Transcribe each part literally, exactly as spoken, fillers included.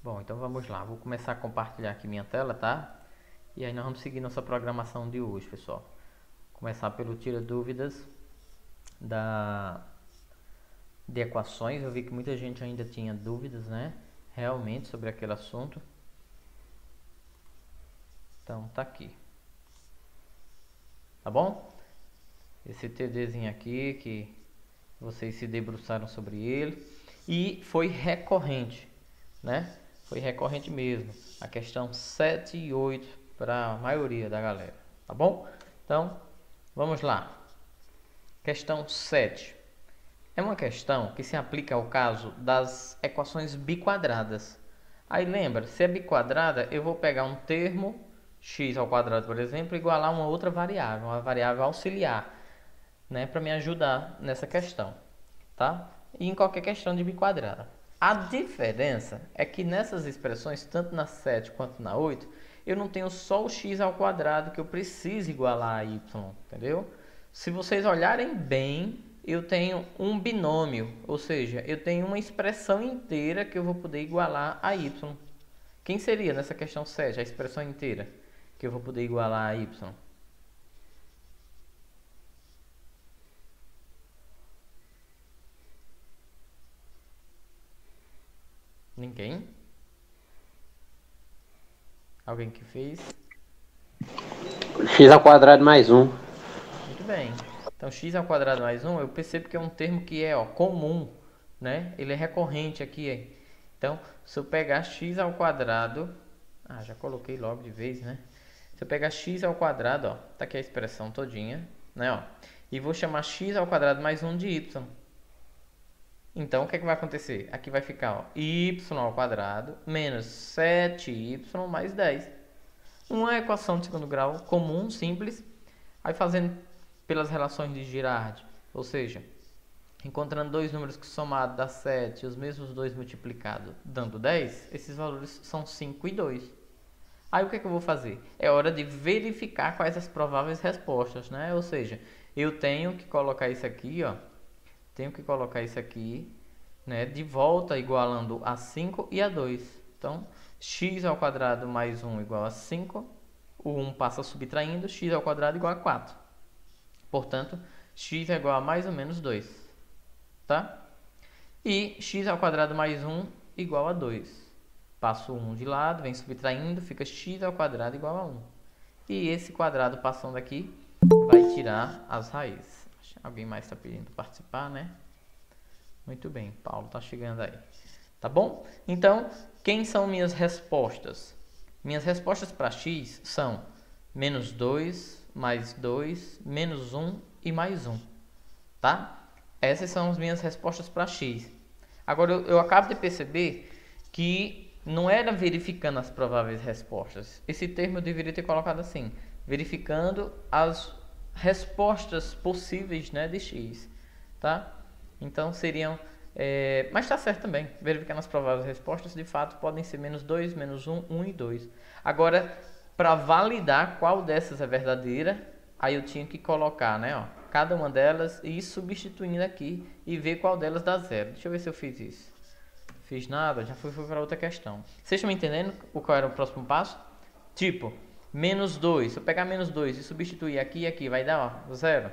Bom, então vamos lá. Vou começar a compartilhar aqui minha tela, tá? E aí nós vamos seguir nossa programação de hoje, pessoal. Começar pelo tira dúvidas da de equações. Eu vi que muita gente ainda tinha dúvidas, né? Realmente sobre aquele assunto. Então tá aqui. Tá bom? Esse TDzinho aqui que vocês se debruçaram sobre ele e foi recorrente, né? Foi recorrente mesmo. A questão sete e oito para a maioria da galera, tá bom? Então, vamos lá. Questão sete. É uma questão que se aplica ao caso das equações biquadradas. Aí lembra, se é biquadrada, eu vou pegar um termo x ao quadrado, por exemplo, igualar uma outra variável, uma variável auxiliar, né, para me ajudar nessa questão, tá? E em qualquer questão de biquadrada. A diferença é que nessas expressões, tanto na sete quanto na oito, eu não tenho só o x ao quadrado que eu preciso igualar a y, entendeu? Se vocês olharem bem, eu tenho um binômio, ou seja, eu tenho uma expressão inteira que eu vou poder igualar a y. Quem seria nessa questão sete a expressão inteira que eu vou poder igualar a y? Ninguém? Alguém que fez? X ao quadrado mais um. Muito bem. Então, x ao quadrado mais um, eu percebo que é um termo que é ó, comum, né? Ele é recorrente aqui. Então, se eu pegar x ao quadrado... Ah, já coloquei logo de vez, né? Se eu pegar x ao quadrado, ó, tá aqui a expressão todinha, né? Ó, e vou chamar x ao quadrado mais um de y. Então, o que é que vai acontecer? Aqui vai ficar ó, y ao quadrado menos sete y mais dez. Uma equação de segundo grau comum, simples. Aí fazendo pelas relações de Girard, ou seja, encontrando dois números que somados dá sete e os mesmos dois multiplicados dando dez, esses valores são cinco e dois. Aí o que é que eu vou fazer? É hora de verificar quais as prováveis respostas, né? Ou seja, eu tenho que colocar isso aqui, ó, tenho que colocar isso aqui, né, de volta igualando a cinco e a dois. Então, x ao quadrado mais um igual a cinco, o um passa subtraindo, x ao quadrado igual a quatro. Portanto, x é igual a mais ou menos dois, tá? E x ao quadrado mais um igual a dois. Passo o um de lado, vem subtraindo, fica x ao quadrado igual a um. E esse quadrado passando aqui vai tirar as raízes. Alguém mais está pedindo participar, né? Muito bem, Paulo está chegando aí. Tá bom? Então, quem são minhas respostas? Minhas respostas para x são menos dois, mais dois, menos um e mais um. Tá? Essas são as minhas respostas para x. Agora, eu, eu acabo de perceber que não era verificando as prováveis respostas. Esse termo eu deveria ter colocado assim. Verificando as respostas possíveis, né, de x. Tá? Então, seriam... É, mas está certo também. Verificando as prováveis respostas, de fato, podem ser menos dois, menos um, um e dois. Agora, para validar qual dessas é verdadeira, aí eu tinha que colocar, né, ó, cada uma delas e ir substituindo aqui e ver qual delas dá zero. Deixa eu ver se eu fiz isso. Fiz nada, já fui, fui para outra questão. Vocês estão me entendendo qual era o próximo passo? Tipo, menos dois. Se eu pegar menos dois e substituir aqui e aqui, vai dar ó, zero.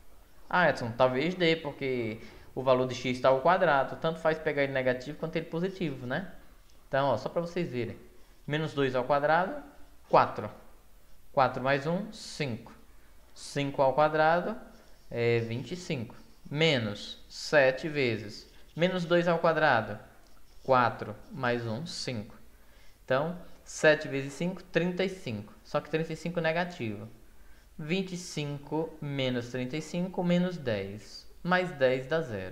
Ah, Edson, talvez dê, porque o valor de x está ao quadrado. Tanto faz pegar ele negativo quanto ele positivo, né? Então, ó, só para vocês verem. Menos dois ao quadrado, quatro. quatro mais um, cinco. cinco ao quadrado é vinte e cinco. Menos sete vezes. Menos dois ao quadrado, quatro mais um, cinco. Então, sete vezes cinco, trinta e cinco. Só que trinta e cinco negativo. vinte e cinco menos trinta e cinco menos dez. Mais dez dá zero.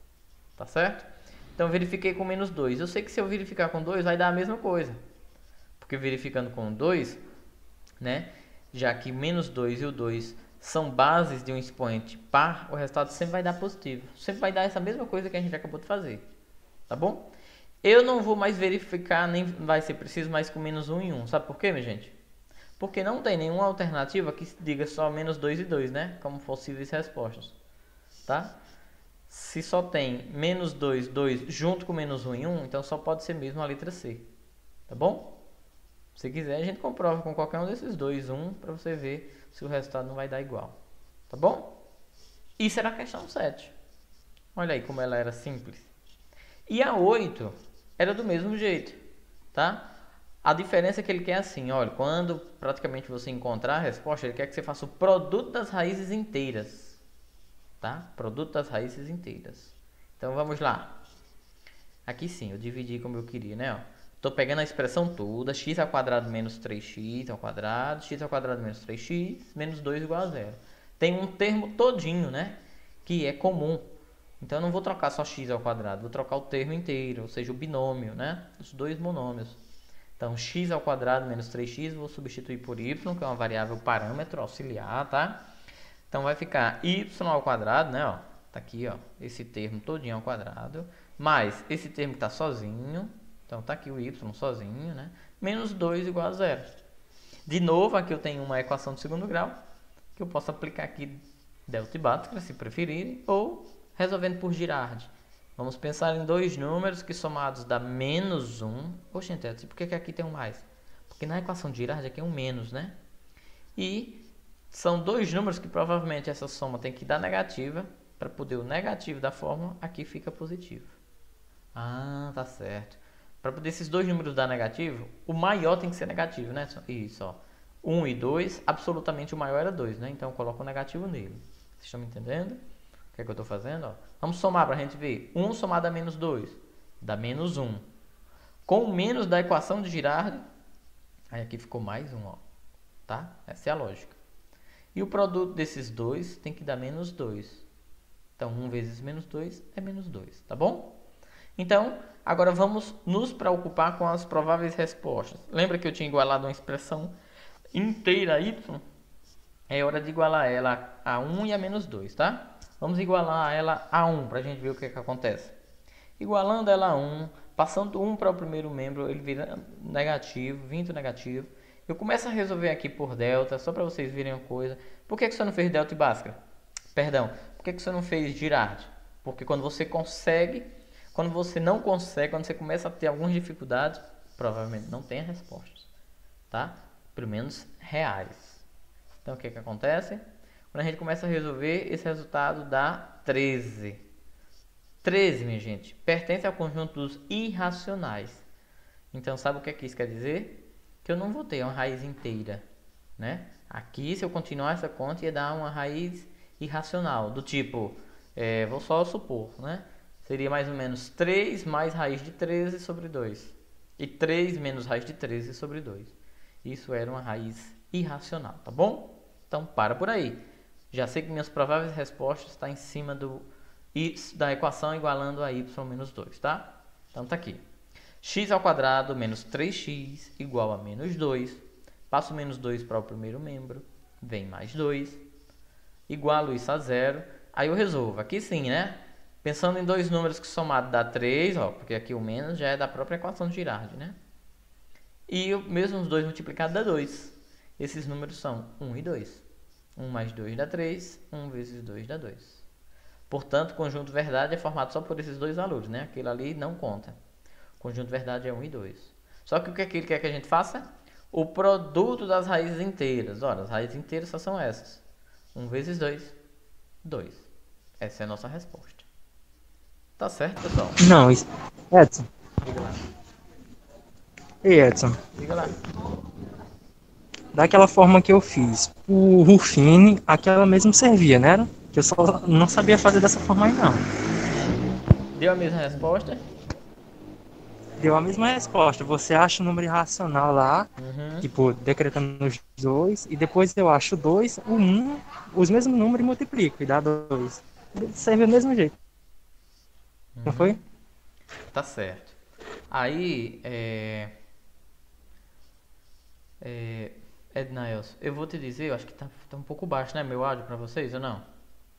Tá certo? Então, verifiquei com menos dois. Eu sei que se eu verificar com dois, vai dar a mesma coisa. Porque verificando com dois, né, já que menos dois e o dois são bases de um expoente par, o resultado sempre vai dar positivo. Sempre vai dar essa mesma coisa que a gente acabou de fazer. Tá bom? Eu não vou mais verificar, nem vai ser preciso mais com menos um e um. Sabe por quê, minha gente? Porque não tem nenhuma alternativa que diga só menos dois e dois, né? Como possíveis respostas. Tá? Se só tem menos dois, dois junto com menos um e um, então só pode ser mesmo a letra C. Tá bom? Se quiser, a gente comprova com qualquer um desses dois, um, para você ver se o resultado não vai dar igual. Tá bom? Isso era a questão sete. Olha aí como ela era simples. E a oito era do mesmo jeito, tá? A diferença é que ele quer assim, olha, quando praticamente você encontrar a resposta, ele quer que você faça o produto das raízes inteiras, tá? Produto das raízes inteiras. Então vamos lá. Aqui sim, eu dividi como eu queria, né? Estou pegando a expressão toda, x ao quadrado menos três x ao quadrado, x ao quadrado menos três x, menos dois igual a zero. Tem um termo todinho, né? Que é comum. Então eu não vou trocar só x ao quadrado, vou trocar o termo inteiro, ou seja, o binômio, né? Os dois monômios. Então, x ao quadrado menos três x, vou substituir por y, que é uma variável parâmetro auxiliar, tá? Então, vai ficar y ao quadrado, né? Ó, tá aqui, ó, esse termo todinho ao quadrado, mais esse termo que tá sozinho, então tá aqui o y sozinho, né? Menos dois igual a zero. De novo, aqui eu tenho uma equação de segundo grau, que eu posso aplicar aqui delta e Bhaskara, se preferirem, ou resolvendo por Girardi. Vamos pensar em dois números que somados dá menos um. Oxe, gente, por que aqui tem um mais? Porque na equação de Girardi aqui é um menos, né? E são dois números que provavelmente essa soma tem que dar negativa. Para poder o negativo da fórmula, aqui fica positivo. Ah, tá certo. Para poder esses dois números dar negativo, o maior tem que ser negativo, né? Isso, ó. um e dois, absolutamente o maior era dois, né? Então eu coloco o negativo nele. Vocês estão me entendendo? O que é que eu estou fazendo? Ó? Vamos somar para a gente ver. um somado a menos dois dá menos um. Com o menos da equação de Girardi, aí aqui ficou mais um. Ó, tá? Essa é a lógica. E o produto desses dois tem que dar menos dois. Então, um vezes menos dois é menos dois. Tá bom? Então, agora vamos nos preocupar com as prováveis respostas. Lembra que eu tinha igualado uma expressão inteira a y? É hora de igualar ela a um e a menos dois, tá? Vamos igualar ela a um para a gente ver o que, é que acontece. Igualando ela a um, passando um para o primeiro membro, ele vira negativo, vindo negativo. Eu começo a resolver aqui por delta, só para vocês verem uma coisa. Por que, que você não fez delta e Bhaskara? Perdão, por que, que você não fez Girardi? Porque quando você consegue, quando você não consegue, quando você começa a ter algumas dificuldades, provavelmente não tem respostas, tá? Pelo menos reais. Então o que, que acontece? Quando a gente começa a resolver, esse resultado dá treze. treze, minha gente, pertence ao conjunto dos irracionais. Então, sabe o que, é que isso quer dizer? Que eu não vou ter uma raiz inteira, né? Aqui, se eu continuar essa conta, ia dar uma raiz irracional, do tipo, é, vou só supor, né? Seria mais ou menos três mais raiz de treze sobre dois. E três menos raiz de treze sobre dois. Isso era uma raiz irracional, tá bom? Então, para por aí. Já sei que minhas prováveis respostas estão em cima do, da equação igualando a y menos dois, tá? Então, tá aqui. X ao quadrado menos três x igual a menos dois. Passo menos dois para o primeiro membro. Vem mais dois. Igualo isso a zero. Aí eu resolvo. Aqui sim, né? Pensando em dois números que somado dá três, ó, porque aqui o menos já é da própria equação de Girardi, né? E o mesmo os dois multiplicados dá dois. Esses números são um e dois. um mais dois dá três, um vezes dois dá dois. Portanto, o conjunto verdade é formado só por esses dois valores, né? Aquele ali não conta. O conjunto verdade é um e dois. Só que o que é que ele quer que a gente faça? O produto das raízes inteiras. Ora, as raízes inteiras só são essas. um vezes dois, dois. Essa é a nossa resposta. Tá certo, pessoal? Não, isso... Edson. Diga lá. Ei, Edson. Diga lá. Daquela forma que eu fiz o Ruffini, aquela mesmo servia, né? Que eu só não sabia fazer dessa forma aí, não. Deu a mesma resposta? Deu a mesma resposta. Você acha o número irracional lá, Uhum. tipo, decretando os dois, e depois eu acho o dois, o um, os mesmos números e multiplico, e dá dois. Serve do mesmo jeito. Uhum. Não foi? Tá certo. Aí, é... é... Ednaelson, eu vou te dizer, eu acho que tá, tá um pouco baixo, né, meu áudio pra vocês, ou não?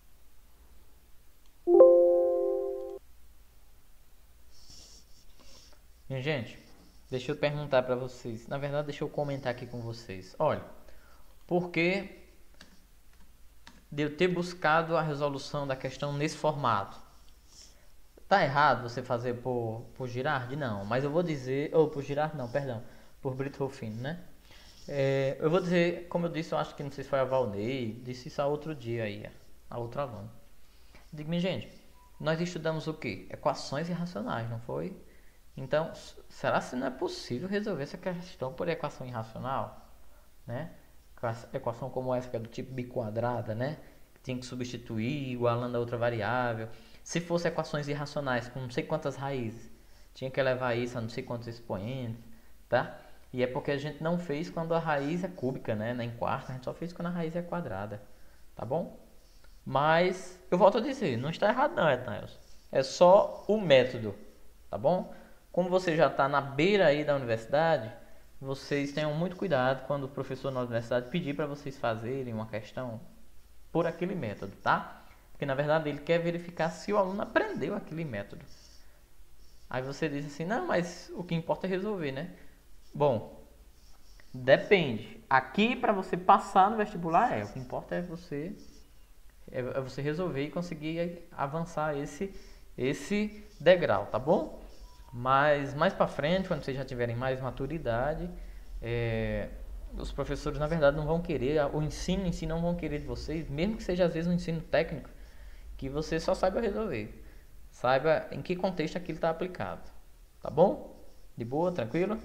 Minha gente, deixa eu perguntar pra vocês. Na verdade, deixa eu comentar aqui com vocês. Olha, por que de eu ter buscado a resolução da questão nesse formato? Tá errado você fazer por, por Girardi? Não, mas eu vou dizer, ou por Girardi não, perdão, por Brito Rufino, né? É, eu vou dizer, como eu disse, eu acho que não sei se foi a Valnei, disse isso a outro dia aí, a outro aluno. Digo, minha gente, nós estudamos o quê? Equações irracionais, não foi? Então, será que não é possível resolver essa questão por equação irracional? Né? Equação como essa que é do tipo biquadrada, né? Que tem que substituir igualando a outra variável. Se fosse equações irracionais com não sei quantas raízes, tinha que levar isso a não sei quantos expoentes, tá? E é porque a gente não fez quando a raiz é cúbica, né? Nem quarta, a gente só fez quando a raiz é quadrada, tá bom? Mas, eu volto a dizer, não está errado não, Etnaels. É só o método, tá bom? Como você já está na beira aí da universidade, vocês tenham muito cuidado quando o professor na universidade pedir para vocês fazerem uma questão por aquele método, tá? Porque na verdade ele quer verificar se o aluno aprendeu aquele método. Aí você diz assim, não, mas o que importa é resolver, né? Bom, depende. Aqui para você passar no vestibular é, o que importa é você é você resolver e conseguir avançar esse esse degrau, tá bom? Mas mais para frente, quando vocês já tiverem mais maturidade, é, os professores na verdade não vão querer, o ensino em si não vão querer de vocês, mesmo que seja às vezes um ensino técnico, que você só saiba resolver, saiba em que contexto aquilo está aplicado, tá bom? De boa, tranquilo?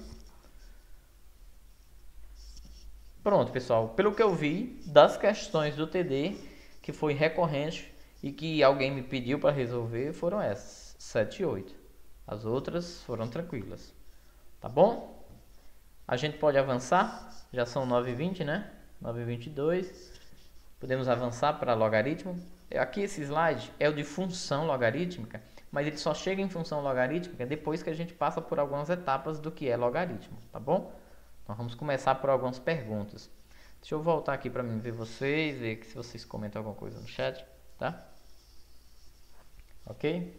Pronto, pessoal, pelo que eu vi das questões do T D que foi recorrente e que alguém me pediu para resolver, foram essas, sete e oito. As outras foram tranquilas, tá bom? A gente pode avançar, já são nove e vinte, né? nove e vinte e dois. Podemos avançar para logaritmo. Aqui esse slide é o de função logarítmica, mas ele só chega em função logarítmica depois que a gente passa por algumas etapas do que é logaritmo, tá bom? Então vamos começar por algumas perguntas. Deixa eu voltar aqui para mim ver vocês, ver se vocês comentam alguma coisa no chat, tá? Ok?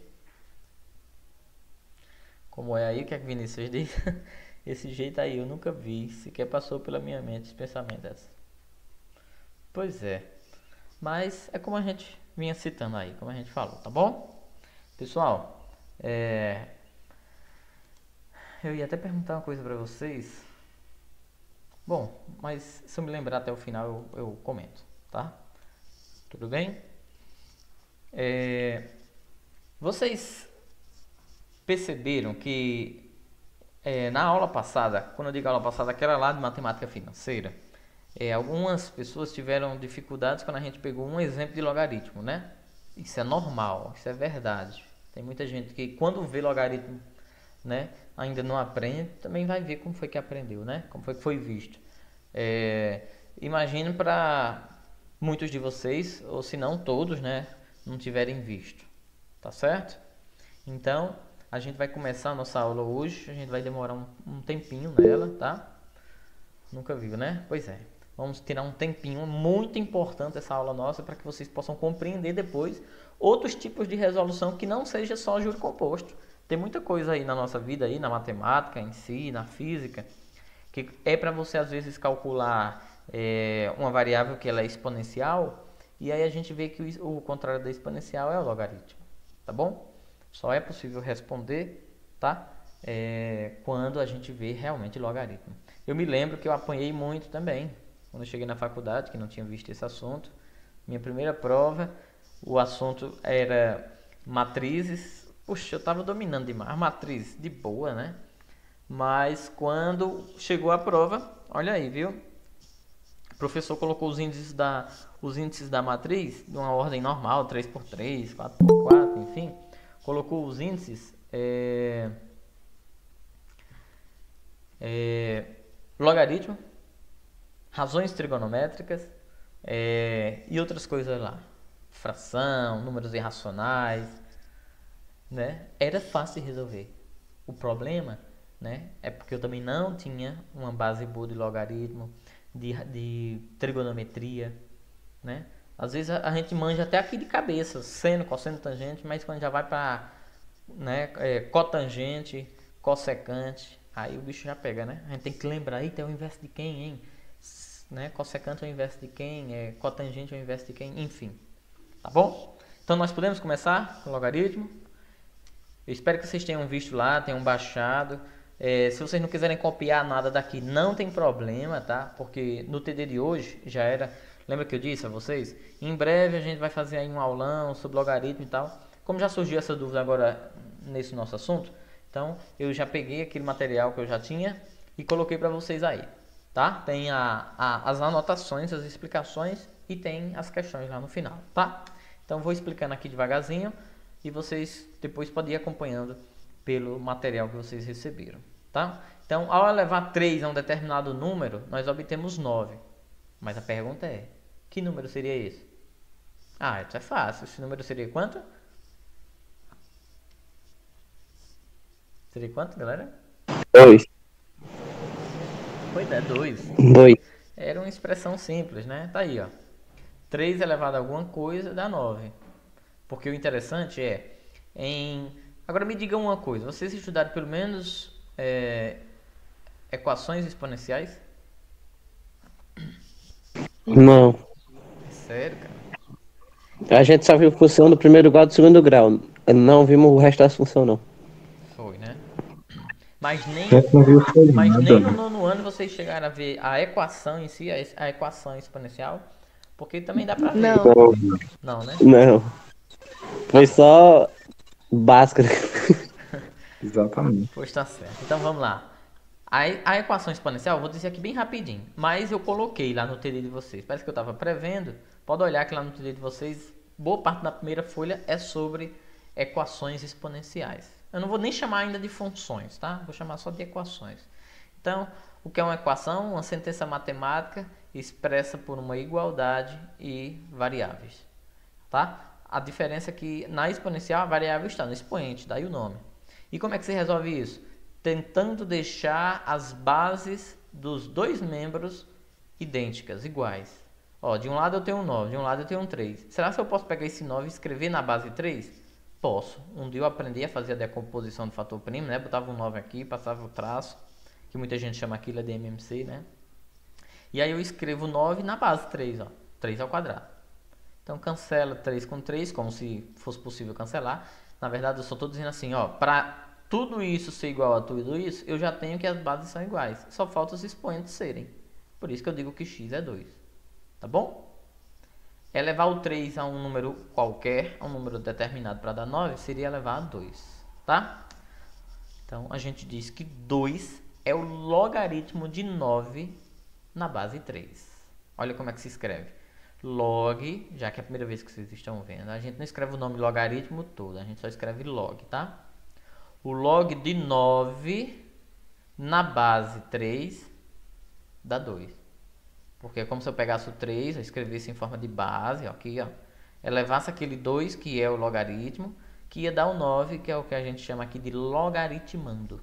Como é aí, o que é que Vinícius diz? Esse jeito aí eu nunca vi, sequer passou pela minha mente esse pensamento dessa. Pois é, mas é como a gente vinha citando aí, como a gente falou, tá bom? Pessoal, é... eu ia até perguntar uma coisa pra vocês. Bom, mas se eu me lembrar até o final eu, eu comento, tá? Tudo bem? É... Vocês perceberam que é, na aula passada, quando eu digo aula passada, aquela lá de matemática financeira, é, algumas pessoas tiveram dificuldades quando a gente pegou um exemplo de logaritmo, né? Isso é normal, isso é verdade. Tem muita gente que quando vê logaritmo, né, ainda não aprende, também vai ver como foi que aprendeu, né? Como foi que foi visto. É, imagino para muitos de vocês, ou se não todos, né, não tiverem visto, tá certo? Então, a gente vai começar a nossa aula hoje, a gente vai demorar um, um tempinho nela, tá? Nunca viu, né? Pois é. Vamos tirar um tempinho muito importante essa aula nossa para que vocês possam compreender depois outros tipos de resolução que não seja só juro composto. Tem muita coisa aí na nossa vida, aí, na matemática em si, na física, que é para você às vezes calcular é, uma variável que ela é exponencial, e aí a gente vê que o, o contrário da exponencial é o logaritmo, tá bom? Só é possível responder, tá? É, quando a gente vê realmente logaritmo. Eu me lembro que eu apanhei muito também, quando eu cheguei na faculdade, que não tinha visto esse assunto. Minha primeira prova, o assunto era matrizes. Puxa, eu estava dominando demais. Matrizes, de boa, né? Mas quando chegou a prova, olha aí, viu? O professor colocou os índices da, os índices da matriz de uma ordem normal, três por três, quatro por quatro, enfim. Colocou os índices... É, é, logaritmo, razões trigonométricas é, e outras coisas lá, fração, números irracionais, né? Era fácil de resolver. O problema, né, é porque eu também não tinha uma base boa de logaritmo, de, de trigonometria, né? Às vezes a, a gente manja até aqui de cabeça, seno, cosseno, tangente, mas quando já vai para, né, é, cotangente, cossecante, aí o bicho já pega, né? A gente tem que lembrar, eita, é o inverso de quem, hein? Né? Cossecante é o inverso de quem? É, cotangente é o inverso de quem? Enfim, tá bom? Então nós podemos começar com o logaritmo. Eu espero que vocês tenham visto lá, tenham baixado. É, se vocês não quiserem copiar nada daqui, não tem problema, tá? Porque no T D de hoje já era... Lembra que eu disse a vocês? Em breve a gente vai fazer aí um aulão sobre logaritmo e tal. Como já surgiu essa dúvida agora nesse nosso assunto, então eu já peguei aquele material que eu já tinha e coloquei para vocês aí, tá? Tem a, a, as anotações, as explicações e tem as questões lá no final, tá? Então vou explicando aqui devagarzinho e vocês depois podem ir acompanhando pelo material que vocês receberam, tá? Então, ao elevar três a um determinado número, nós obtemos nove. Mas a pergunta é, que número seria esse? Ah, isso é fácil. Esse número seria quanto? Seria quanto, galera? Dois. Pois é, dois. Dois. Era uma expressão simples, né? Tá aí, ó. três elevado a alguma coisa dá nove. Porque o interessante é, em... Agora me diga uma coisa, vocês estudaram pelo menos é, equações exponenciais? Não. Sério, cara? A gente só viu função do primeiro grau e do segundo grau. Não vimos o resto das funções, não. Foi, né? Mas nem, Não viu foi mas nada, nem no né? nono ano vocês chegaram a ver a equação em si, a es- a equação exponencial, porque também dá pra ver. Não. Não. Não, né? Não. Foi só básica. Exatamente. Pois tá certo. Então vamos lá. A, e- a equação exponencial, eu vou dizer aqui bem rapidinho, mas eu coloquei lá no T D de vocês. Parece que eu estava prevendo. Pode olhar que lá no T D de vocês, boa parte da primeira folha é sobre equações exponenciais. Eu não vou nem chamar ainda de funções, tá? Vou chamar só de equações. Então, o que é uma equação? Uma sentença matemática expressa por uma igualdade e variáveis, tá? A diferença é que na exponencial a variável está no expoente, daí o nome. E como é que se resolve isso? Tentando deixar as bases dos dois membros idênticas, iguais. Ó, de um lado eu tenho um nove, de um lado eu tenho um três. Será que eu posso pegar esse nove e escrever na base três? Posso. Um dia eu aprendi a fazer a decomposição do fator primo, né? Botava um nove aqui, passava o traço, que muita gente chama aquilo de M M C, né? E aí eu escrevo nove na base três, ó. três ao quadrado. Então cancela três com três, como se fosse possível cancelar. Na verdade eu só estou dizendo assim, ó, para tudo isso ser igual a tudo isso, eu já tenho que as bases são iguais. Só falta os expoentes serem. Por isso que eu digo que x é dois. Tá bom? Elevar o três a um número qualquer, a um número determinado para dar nove, seria elevar a dois. Tá? Então a gente diz que dois é o logaritmo de nove na base três. Olha como é que se escreve. Log, já que é a primeira vez que vocês estão vendo, a gente não escreve o nome logaritmo todo, a gente só escreve log, tá? O log de nove na base três dá dois. Porque é como se eu pegasse o três, eu escrevesse em forma de base, ó, aqui, ó, elevasse aquele dois, que é o logaritmo, que ia dar o nove, que é o que a gente chama aqui de logaritmando.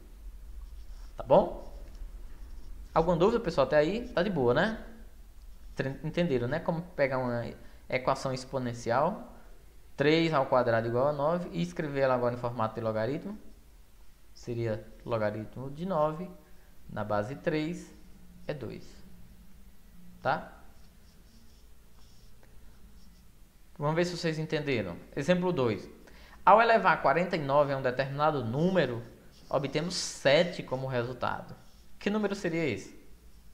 Tá bom? Alguma dúvida, pessoal, até aí? Tá de boa, né? Entenderam, né? Como pegar uma equação exponencial, três ao quadrado igual a nove, e escrever ela agora em formato de logaritmo. Seria logaritmo de nove na base três é dois. Tá? Vamos ver se vocês entenderam. Exemplo dois. Ao elevar quarenta e nove a um determinado número, obtemos sete como resultado. Que número seria esse?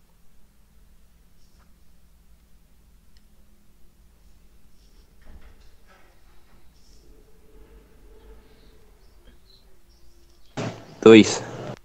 Dois.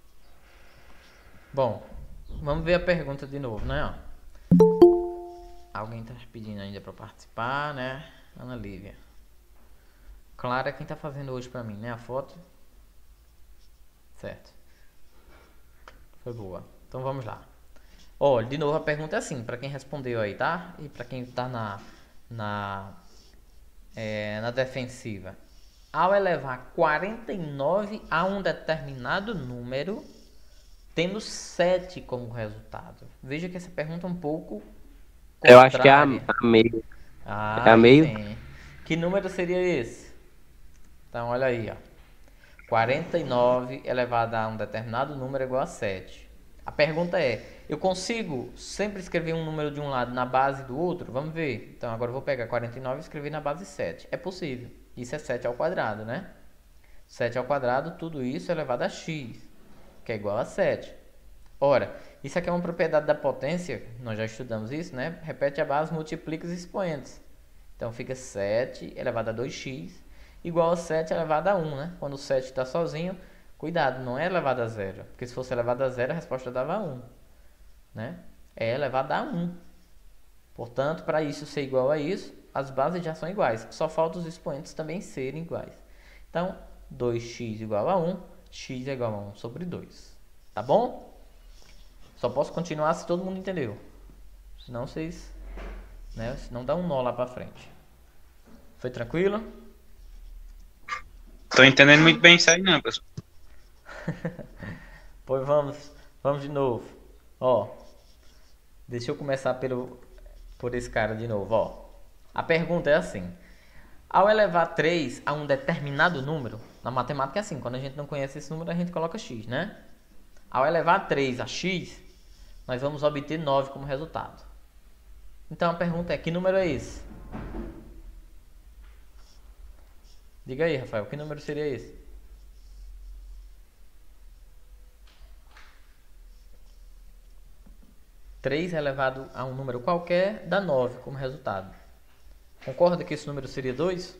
Bom, vamos ver a pergunta de novo, né? Ó. Alguém está pedindo ainda para participar, né? Ana Lívia. Clara, quem está fazendo hoje para mim, né? A foto. Certo. Foi boa. Então vamos lá. Olha, de novo a pergunta é assim, para quem respondeu aí, tá? E para quem está na, na, é, na defensiva. Ao elevar quarenta e nove a um determinado número, temos sete como resultado. Veja que essa pergunta é um pouco Eu acho que é a, contrária. a meio. Ah, É a aí meio? sim. Que número seria esse? Então, olha aí, ó. quarenta e nove elevado a um determinado número é igual a sete. A pergunta é, eu consigo sempre escrever um número de um lado na base do outro? Vamos ver. Então, agora eu vou pegar quarenta e nove e escrever na base sete. É possível. Isso é sete ao quadrado, né? sete ao quadrado, tudo isso elevado a x, que é igual a sete. Ora, isso aqui é uma propriedade da potência, nós já estudamos isso, né? Repete a base, multiplica os expoentes. Então fica sete elevado a dois x igual a sete elevado a um, né? Quando o sete está sozinho, cuidado, não é elevado a zero. Porque se fosse elevado a zero, a resposta dava um, né? É elevado a um. Portanto, para isso ser igual a isso, as bases já são iguais. Só falta os expoentes também serem iguais. Então, dois x igual a um, x é igual a um sobre dois. Tá bom? Só posso continuar se todo mundo entendeu. Senão vocês... né? Senão dá um nó lá para frente. Foi tranquilo? Tô entendendo muito bem isso aí não, pessoal. Pois vamos, vamos de novo. Ó, deixa eu começar pelo, por esse cara de novo, ó. A pergunta é assim: ao elevar três a um determinado número, na matemática é assim, quando a gente não conhece esse número, a gente coloca x, né? Ao elevar três a x, nós vamos obter nove como resultado. Então a pergunta é: que número é esse? Diga aí, Rafael, que número seria esse? três elevado a um número qualquer dá nove como resultado. Concorda que esse número seria dois?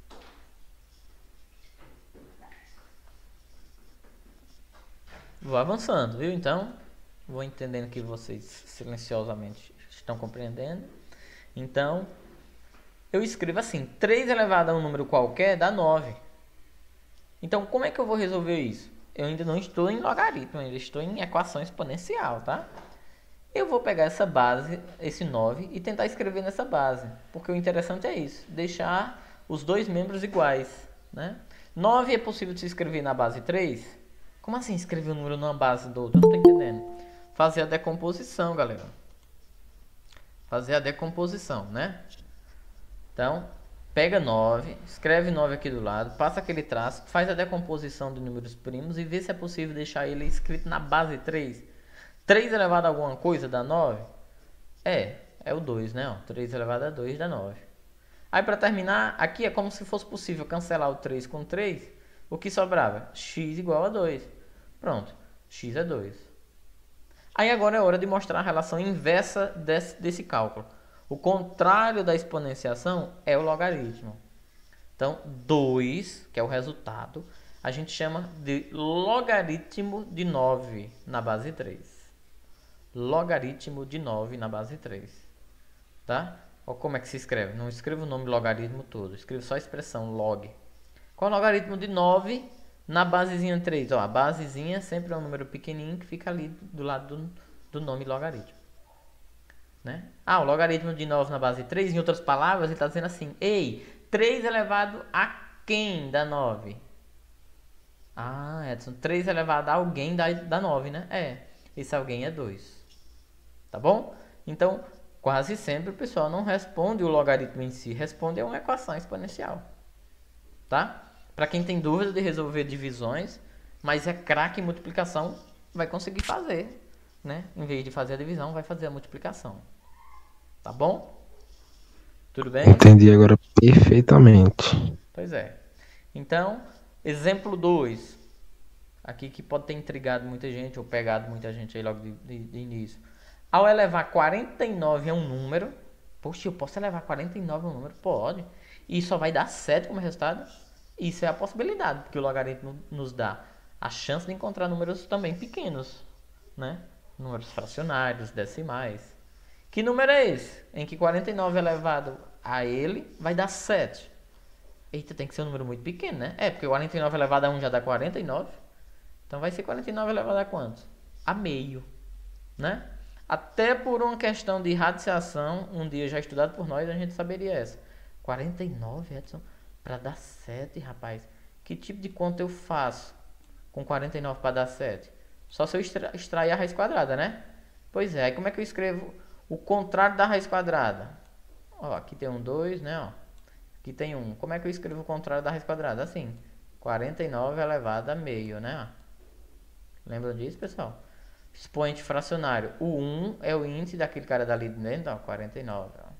Vou avançando, viu? Então, vou entendendo que vocês silenciosamente estão compreendendo. Então, eu escrevo assim: três elevado a um número qualquer dá nove. Então, como é que eu vou resolver isso? Eu ainda não estou em logaritmo, ainda estou em equação exponencial, tá? Eu vou pegar essa base, esse nove, e tentar escrever nessa base. Porque o interessante é isso, deixar os dois membros iguais, né? nove é possível de se escrever na base três? Como assim escrever um número numa base do outro? Eu não estou entendendo. Fazer a decomposição, galera. Fazer a decomposição, né? Então, pega nove, escreve nove aqui do lado, passa aquele traço, faz a decomposição de números primos e vê se é possível deixar ele escrito na base três. três elevado a alguma coisa dá nove? É, é o dois, né? três elevado a dois dá nove. Aí para terminar, aqui é como se fosse possível cancelar o três com três. O que sobrava? X igual a dois. Pronto, x é dois. Aí agora é hora de mostrar a relação inversa desse, desse cálculo. O contrário da exponenciação é o logaritmo. Então, dois, que é o resultado, a gente chama de logaritmo de nove na base três. Logaritmo de nove na base três. Tá? Olha como é que se escreve. Não escreva o nome logaritmo todo. Escreva só a expressão log. Qual é o logaritmo de nove na basezinha três? Ó, a basezinha sempre é um número pequenininho que fica ali do lado do, do nome logaritmo. Né? Ah, o logaritmo de nove na base três, em outras palavras, ele está dizendo assim: ei, três elevado a quem dá nove? Ah, Edson, três elevado a alguém dá, dá nove, né? É, esse alguém é dois. Tá bom? Então, quase sempre o pessoal não responde o logaritmo em si, responde a uma equação exponencial. Tá? Para quem tem dúvida de resolver divisões, mas é craque em multiplicação, vai conseguir fazer, né? Em vez de fazer a divisão, vai fazer a multiplicação. Tá bom? Tudo bem? Entendi agora perfeitamente. Pois é. Então, exemplo dois. Aqui que pode ter intrigado muita gente ou pegado muita gente aí logo de, de, de início. Ao elevar quarenta e nove a um número, poxa, eu posso elevar quarenta e nove a um número? Pode. E só vai dar sete como resultado? Isso é a possibilidade, porque o logaritmo nos dá a chance de encontrar números também pequenos, né? Números fracionários, decimais. Que número é esse? Em que quarenta e nove elevado a ele vai dar sete. Eita, tem que ser um número muito pequeno, né? É, porque quarenta e nove elevado a um já dá quarenta e nove. Então vai ser quarenta e nove elevado a quanto? A meio, né? Até por uma questão de radiciação, um dia já estudado por nós, a gente saberia essa. quarenta e nove, Edson, para dar sete, rapaz. Que tipo de conta eu faço com quarenta e nove para dar sete? Só se eu extrair a raiz quadrada, né? Pois é, aí como é que eu escrevo o contrário da raiz quadrada? Ó, aqui tem um dois, né? Ó. Aqui tem um. Como é que eu escrevo o contrário da raiz quadrada? Assim, quarenta e nove elevado a meio, né? Lembram disso, pessoal? Expoente fracionário. O um é o índice daquele cara dali dentro, ó, quarenta e nove. Ó.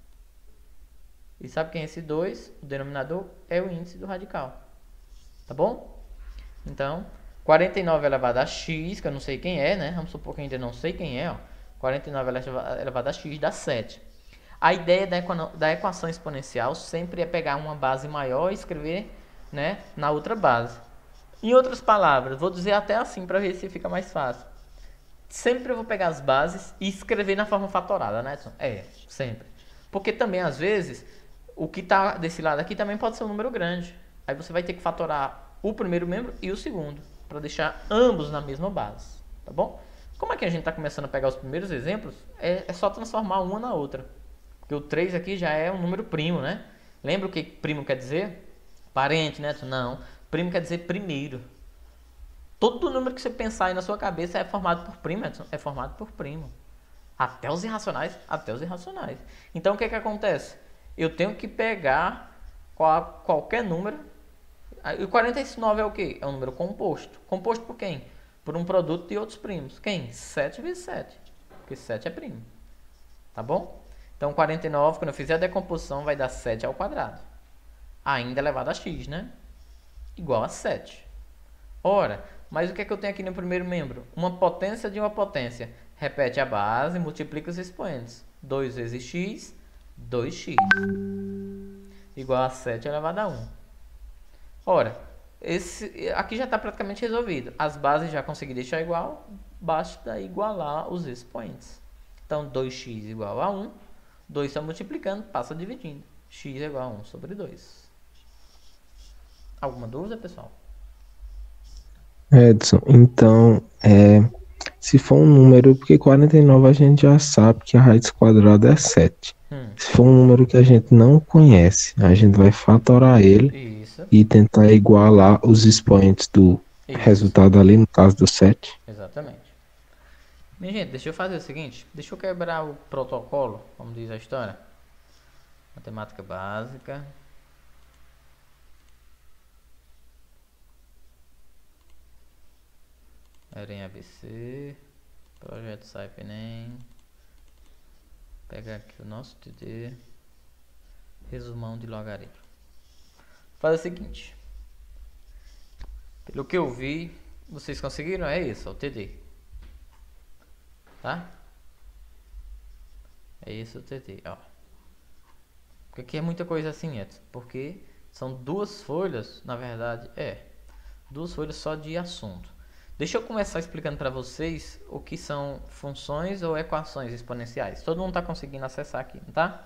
E sabe quem é esse dois? O denominador é o índice do radical. Tá bom? Então, quarenta e nove elevado a x, que eu não sei quem é, né? Vamos supor que eu ainda não sei quem é, ó. quarenta e nove elevado a x dá sete. A ideia da, da equação exponencial sempre é pegar uma base maior e escrever, né, na outra base. Em outras palavras, vou dizer até assim para ver se fica mais fácil. Sempre eu vou pegar as bases e escrever na forma fatorada, né, Edson? É, sempre. Porque também, às vezes, o que está desse lado aqui também pode ser um número grande. Aí você vai ter que fatorar o primeiro membro e o segundo, para deixar ambos na mesma base, tá bom? Como é que a gente está começando a pegar os primeiros exemplos, é, é só transformar uma na outra. Porque o três aqui já é um número primo, né? Lembra o que primo quer dizer? Parente, né? Não. Primo quer dizer primeiro. Todo número que você pensar aí na sua cabeça é formado por primo, Edson. É formado por primo. Até os irracionais, até os irracionais. Então o que que acontece? Eu tenho que pegar qual, qualquer número. E o quarenta e nove é o quê? É um número composto. Composto por quem? Por um produto de outros primos. Quem? sete vezes sete. Porque sete é primo. Tá bom? Então, quarenta e nove, quando eu fizer a decomposição, vai dar sete ao quadrado. Ainda elevado a x, né? Igual a sete. Ora, mas o que é que eu tenho aqui no primeiro membro? Uma potência de uma potência. Repete a base, multiplica os expoentes. dois vezes x, dois x. Igual a sete elevado a um. Ora, esse, aqui já está praticamente resolvido. As bases já consegui deixar igual, basta igualar os expoentes. Então, dois x igual a um. dois está multiplicando, passa dividindo. X é igual a um sobre dois. Alguma dúvida, pessoal? Edson, então, é, se for um número, porque quarenta e nove a gente já sabe que a raiz quadrada é sete. Hum. Se for um número que a gente não conhece, a gente vai fatorar ele Isso. e tentar igualar os expoentes do Isso. resultado ali, no caso do sete. Exatamente. Minha gente, deixa eu fazer o seguinte. Deixa eu quebrar o protocolo, como diz a história. Matemática básica. Enem A B C. Projeto Saipa Enem. Pegar aqui o nosso T D. Resumão de logaritmo. Faz o seguinte. Pelo que eu vi, vocês conseguiram? É isso, o T D. Tá? É isso o T D, ó. Porque aqui é muita coisa assim, Edson. Porque são duas folhas, na verdade, é. Duas folhas só de assunto. Deixa eu começar explicando para vocês o que são funções ou equações exponenciais. Todo mundo está conseguindo acessar aqui, não tá?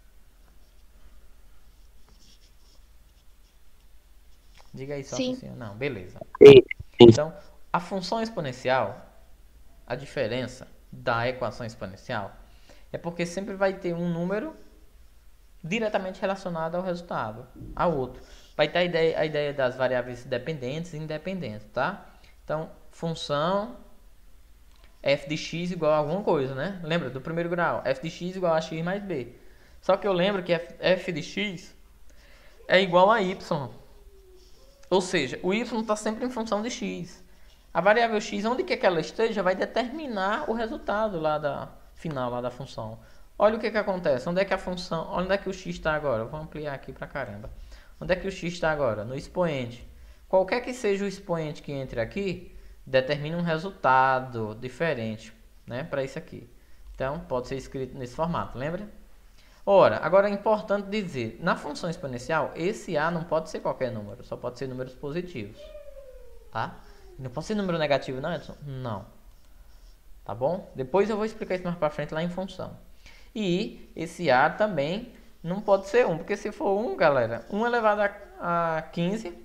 Diga aí só Sim. sim ou não. Beleza. Sim, sim. Então, a função exponencial, a diferença da equação exponencial é porque sempre vai ter um número diretamente relacionado ao resultado, a outro. Vai ter a ideia, a ideia das variáveis dependentes e independentes, tá? Então, função f de x igual a alguma coisa, né? Lembra do primeiro grau? F de x igual a x mais b. Só que eu lembro que f, f de x é igual a y. Ou seja, o y está sempre em função de x. A variável x, onde quer que ela esteja, vai determinar o resultado lá da final lá da função. Olha o que que acontece. Onde é que a função, onde é que o x está agora? Eu vou ampliar aqui pra caramba. Onde é que o x está agora? No expoente. Qualquer que seja o expoente que entre aqui, determina um resultado diferente, né, para isso aqui. Então, pode ser escrito nesse formato, lembra? Ora, agora é importante dizer, na função exponencial, esse a não pode ser qualquer número, só pode ser números positivos, tá? Não pode ser número negativo, não, Edson? Não. Tá bom? Depois eu vou explicar isso mais para frente lá em função. E esse a também não pode ser um, porque se for um, galera, um elevado a quinze,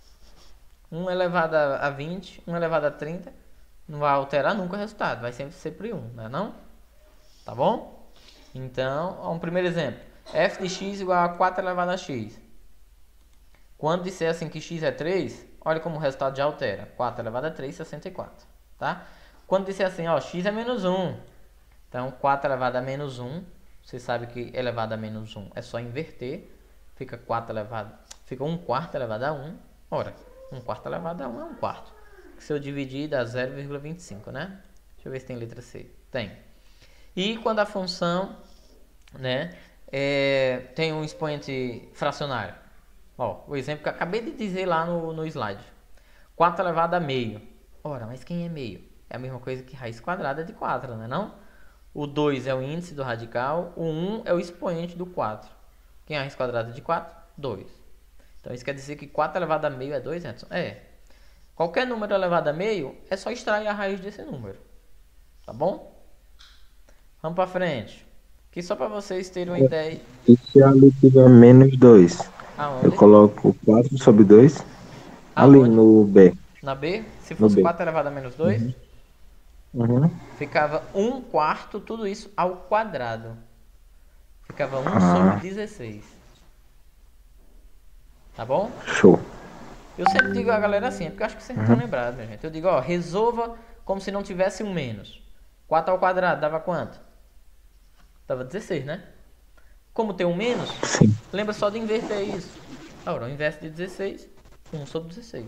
um elevado a vinte, um elevado a trinta, não vai alterar nunca o resultado, vai sempre sempre um, não é não? Tá bom? Então, ó, um primeiro exemplo. F de x igual a quatro elevado a x. Quando disser assim que x é três, olha como o resultado já altera. quatro elevado a três, sessenta e quatro. Tá? Quando disser assim, ó, x é menos um. Então, quatro elevado a menos um. Você sabe que elevado a menos um é só inverter. Fica quatro elevado... Fica um quarto elevado a um. Ora, um quarto elevado a um é um quarto. Se eu dividir, dá zero vírgula vinte e cinco, né? Deixa eu ver se tem letra C. Tem. E quando a função, né, é, tem um expoente fracionário. Ó, o exemplo que eu acabei de dizer lá no, no slide. quatro elevado a meio. Ora, mas quem é meio? É a mesma coisa que raiz quadrada de quatro, né não? O dois é o índice do radical, o um é o expoente do quatro. Quem é a raiz quadrada de quatro? dois. Então isso quer dizer que quatro elevado a meio é dois, Edson? É. Qualquer número elevado a meio é só extrair a raiz desse número. Tá bom? Vamos para frente. Aqui só para vocês terem uma ideia. E se ali tiver menos dois? Aonde? Eu coloco quatro sobre dois ali Aonde? no B. Na B? Se No fosse B. quatro elevado a menos dois, Uhum. ficava um quarto, tudo isso ao quadrado. Ficava um Ah. sobre dezesseis. Tá bom? Show. Eu sempre digo a galera assim, é porque eu acho que vocês não estão lembrados, minha gente. Eu digo, ó, resolva como se não tivesse um menos. quatro ao quadrado dava quanto? Dava dezesseis, né? Como tem um menos, Sim. lembra só de inverter isso. Ora, ao invés de dezesseis, um sobre dezesseis.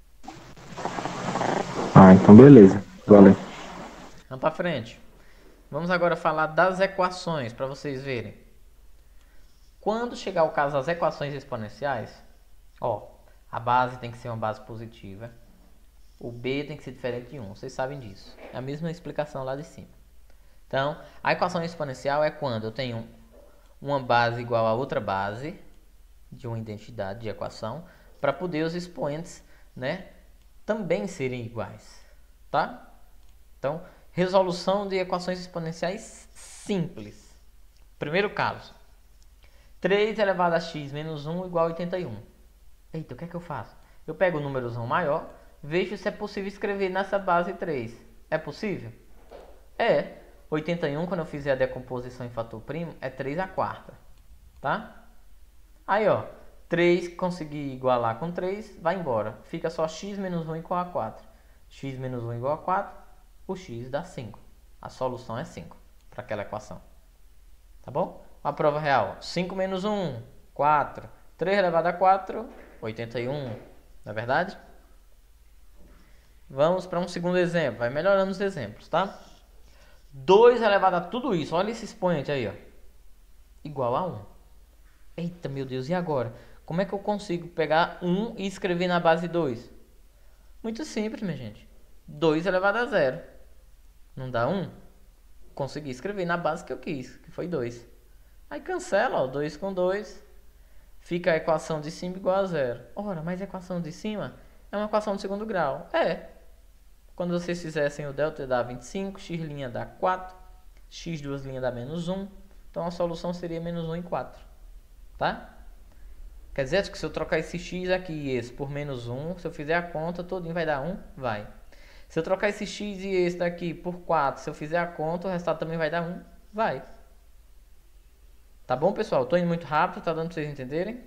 Ah, então beleza. Valeu. Vamos para frente. Vamos agora falar das equações, para vocês verem. Quando chegar o caso das equações exponenciais, ó, a base tem que ser uma base positiva. O B tem que ser diferente de um. Vocês sabem disso. É a mesma explicação lá de cima. Então, a equação exponencial é quando eu tenho uma base igual a outra base de uma identidade de equação para poder os expoentes, né, também serem iguais, tá? Então, resolução de equações exponenciais simples. Primeiro caso. três elevado a x menos um igual a oitenta e um. Eita, o que é que eu faço? Eu pego o númerozão maior, vejo se é possível escrever nessa base três. É possível? É. oitenta e um, quando eu fizer a decomposição em fator primo, é três a quarta. Tá? Aí, ó. três, consegui igualar com três, vai embora. Fica só x menos um igual a quatro. X menos um igual a quatro, o x dá cinco. A solução é cinco para aquela equação. Tá bom? A prova real. cinco menos um, quatro. três elevado a quatro, oitenta e um. Não é verdade? Vamos para um segundo exemplo. Vai melhorando os exemplos, tá? dois elevado a tudo isso. Olha esse expoente aí, ó. Igual a um. Eita, meu Deus. E agora? Como é que eu consigo pegar um e escrever na base dois? Muito simples, minha gente. dois elevado a zero. Não dá um? Consegui escrever na base que eu quis, que foi dois. Aí cancela, ó. dois com dois. Fica a equação de cima igual a zero. Ora, mas a equação de cima é uma equação de segundo grau. É. Quando vocês fizessem o delta dá vinte e cinco, x' dá quatro, x duas linhas dá menos um. Então a solução seria menos um em quatro. Tá? Quer dizer que se eu trocar esse x aqui e esse por menos um, se eu fizer a conta, todinho vai dar um? Vai. Se eu trocar esse x e esse daqui por quatro, se eu fizer a conta, o resultado também vai dar um? Vai. Tá bom, pessoal? Tô indo muito rápido, tá dando pra vocês entenderem?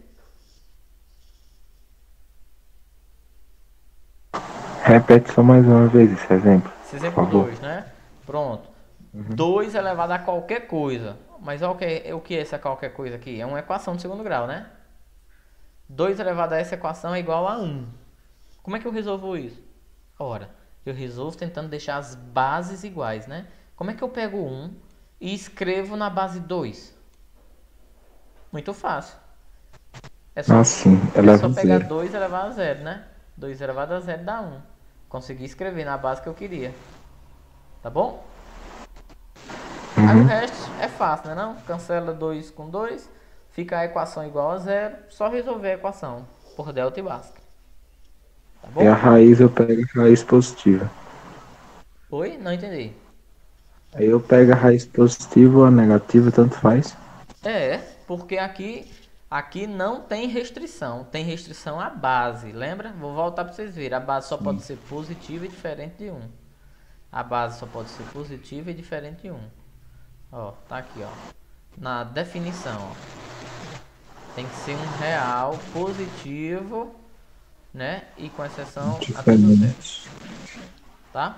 Repete só mais uma vez esse exemplo. Esse exemplo dois, né? Pronto. Uhum. dois elevado a qualquer coisa. Mas olha o que, é, o que é essa qualquer coisa aqui? É uma equação de segundo grau, né? dois elevado a essa equação é igual a um. Como é que eu resolvo isso? Ora, eu resolvo tentando deixar as bases iguais, né? Como é que eu pego um e escrevo na base dois? Muito fácil. É só, ah, sim. é só pegar dois elevado a zero, né? dois elevado a zero dá um. Consegui escrever na base que eu queria. Tá bom? Uhum. Aí o resto é fácil, né não? Cancela dois com dois. Fica a equação igual a zero. Só resolver a equação por delta e basta. Tá bom? E a raiz eu pego a raiz positiva. Oi? Não entendi. Aí eu pego a raiz positiva ou a negativa, tanto faz. É, porque aqui, aqui não tem restrição. Tem restrição à base, lembra? Vou voltar para vocês verem. A base só pode ser positiva e diferente de um. A base só pode ser positiva e diferente de um. Ó, tá aqui, ó. Na definição, ó. Tem que ser um real positivo, né? E com exceção a tudo zero. Tá?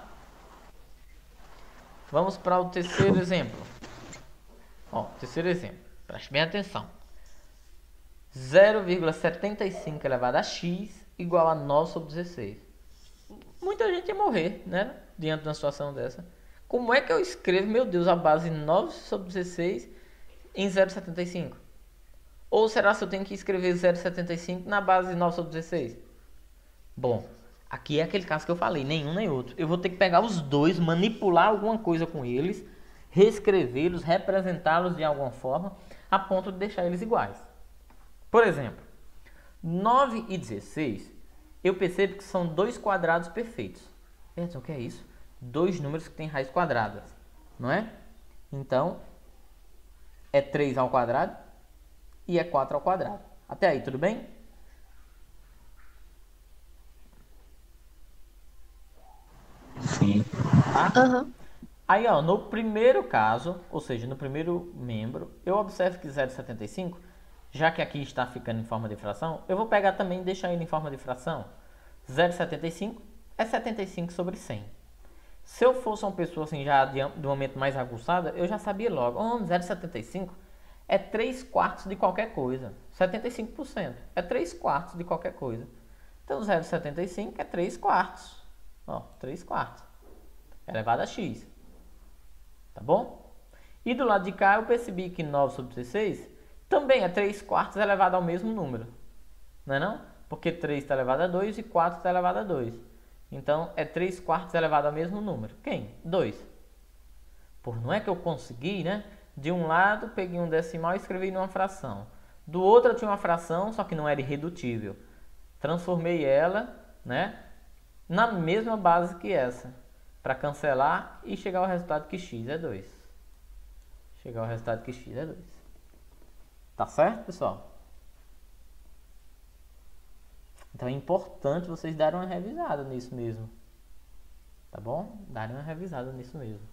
Vamos para o terceiro exemplo. Ó, terceiro exemplo. Preste bem atenção. zero vírgula setenta e cinco elevado a x igual a nove sobre dezesseis. Muita gente ia morrer, né? Diante de uma situação dessa. Como é que eu escrevo, meu Deus, a base nove sobre dezesseis em zero vírgula setenta e cinco? Ou será que eu tenho que escrever zero vírgula setenta e cinco na base nove sobre dezesseis? Bom, Aqui é aquele caso que eu falei, nenhum nem outro. Eu vou ter que pegar os dois, manipular alguma coisa com eles, reescrevê-los, representá-los de alguma forma, a ponto de deixar eles iguais. Por exemplo, nove e dezesseis, eu percebo que são dois quadrados perfeitos. Edson, o que é isso? Dois números que têm raiz quadradas, não é? Então, é três ao quadrado e é quatro ao quadrado. Até aí, tudo bem? Sim. Aham. Aí, ó, no primeiro caso, ou seja, no primeiro membro, eu observo que zero vírgula setenta e cinco, já que aqui está ficando em forma de fração, eu vou pegar também e deixar ele em forma de fração. zero vírgula setenta e cinco é setenta e cinco sobre cem. Se eu fosse uma pessoa assim já de, de um momento mais aguçada, eu já sabia logo. Oh, zero vírgula setenta e cinco é três quartos de qualquer coisa. setenta e cinco por cento é três quartos de qualquer coisa. Então, zero vírgula setenta e cinco é três quartos. Ó, três quartos. Elevado a x. Tá bom? E do lado de cá eu percebi que nove sobre dezesseis também é três quartos elevado ao mesmo número. Não é não? Porque três está elevado a dois e quatro está elevado a dois. Então, é três quartos elevado ao mesmo número. Quem? dois. Por não é que eu consegui, né? De um lado, peguei um decimal e escrevi numa fração. Do outro, eu tinha uma fração, só que não era irredutível. Transformei ela, né? Na mesma base que essa. Para cancelar e chegar ao resultado que x é dois. Chegar ao resultado que x é dois. Tá certo, pessoal? Então é importante vocês darem uma revisada nisso mesmo. Tá bom? Darem uma revisada nisso mesmo.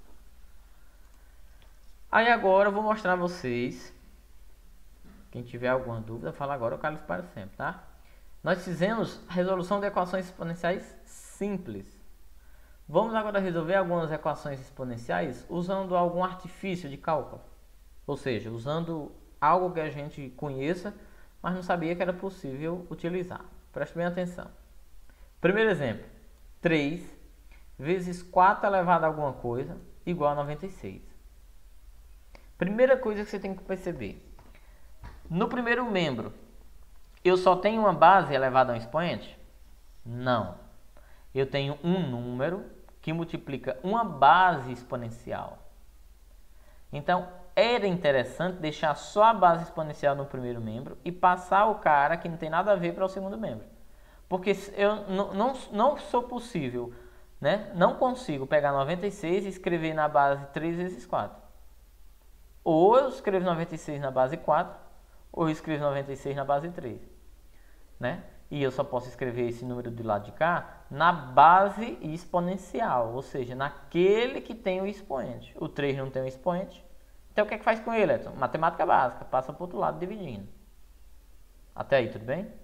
Aí agora eu vou mostrar a vocês. Quem tiver alguma dúvida, fala agora, eu calo para sempre, tá? Nós fizemos resolução de equações exponenciais simples. Vamos agora resolver algumas equações exponenciais usando algum artifício de cálculo. Ou seja, usando algo que a gente conheça, mas não sabia que era possível utilizar. Preste bem atenção. Primeiro exemplo. três vezes quatro elevado a alguma coisa igual a noventa e seis. Primeira coisa que você tem que perceber. No primeiro membro, eu só tenho uma base elevada a um expoente? Não. Eu tenho um número que multiplica uma base exponencial. Então, era interessante deixar só a base exponencial no primeiro membro e passar o cara que não tem nada a ver para o segundo membro. Porque eu não, não, não sou possível, né? Não consigo pegar noventa e seis e escrever na base três vezes quatro. Ou eu escrevo noventa e seis na base quatro, ou eu escrevo noventa e seis na base três. Né? E eu só posso escrever esse número do lado de cá na base exponencial, ou seja, naquele que tem o expoente. O três não tem o expoente. Então o que é que faz com ele, Edson? Matemática básica, passa para o outro lado dividindo. Até aí, tudo bem?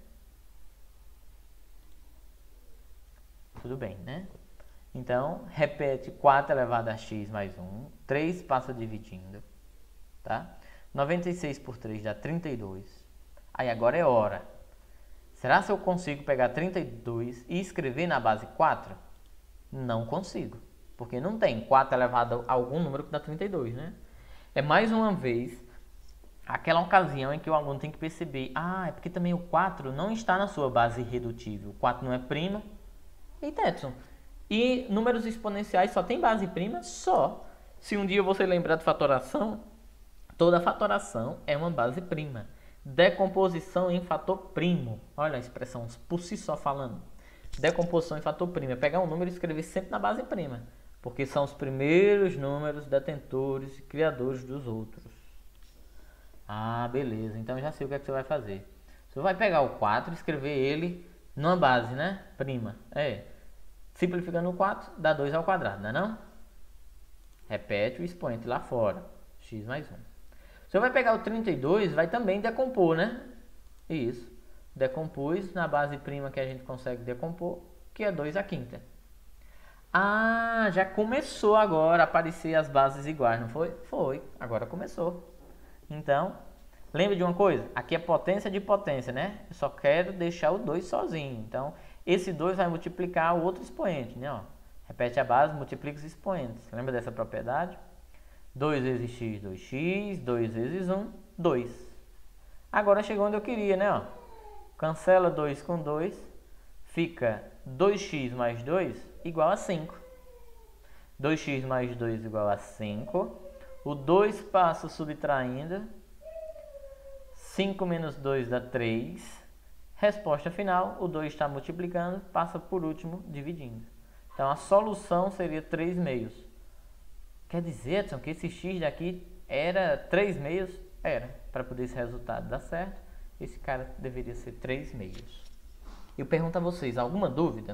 Tudo bem, né? Então, repete quatro elevado a x mais um. três passa dividindo. Tá? noventa e seis por três dá trinta e dois. Aí agora é hora. Será que eu consigo pegar trinta e dois e escrever na base quatro? Não consigo. Porque não tem quatro elevado a algum número que dá trinta e dois, né? É mais uma vez aquela ocasião em que o aluno tem que perceber. Ah, é porque também o quatro não está na sua base irredutível. O quatro não é prima. Eita, Edson. E números exponenciais só tem base prima? Só. Se um dia você lembrar de fatoração, toda fatoração é uma base prima. Decomposição em fator primo. Olha a expressão por si só falando. Decomposição em fator primo. É pegar um número e escrever sempre na base prima. Porque são os primeiros números detentores e criadores dos outros. Ah, beleza. Então já sei o que é que você vai fazer. Você vai pegar o quatro e escrever ele numa base, né? Prima. É. Simplificando o quatro, dá dois ao quadrado, não é não? Repete o expoente lá fora. X mais um. Você vai pegar o trinta e dois, vai também decompor, né? Isso. Decompus na base prima que a gente consegue decompor, que é dois à quinta. Ah, já começou agora a aparecer as bases iguais, não foi? Foi, agora começou. Então, lembra de uma coisa? Aqui é potência de potência, né? Eu só quero deixar o dois sozinho. Então, esse dois vai multiplicar o outro expoente, né? Ó, repete a base, multiplica os expoentes. Lembra dessa propriedade? dois vezes x, dois x, dois vezes um, dois. Agora chegou onde eu queria, né? Ó, cancela dois com dois, fica dois x mais dois igual a cinco. dois x mais dois igual a cinco. O dois passa subtraindo. cinco menos dois dá três. Resposta final, o dois está multiplicando, passa por último dividindo. Então a solução seria três meios. Quer dizer, Edson, que esse x daqui era três meios? Era. Para poder esse resultado dar certo, esse cara deveria ser três meios. Eu pergunto a vocês, alguma dúvida?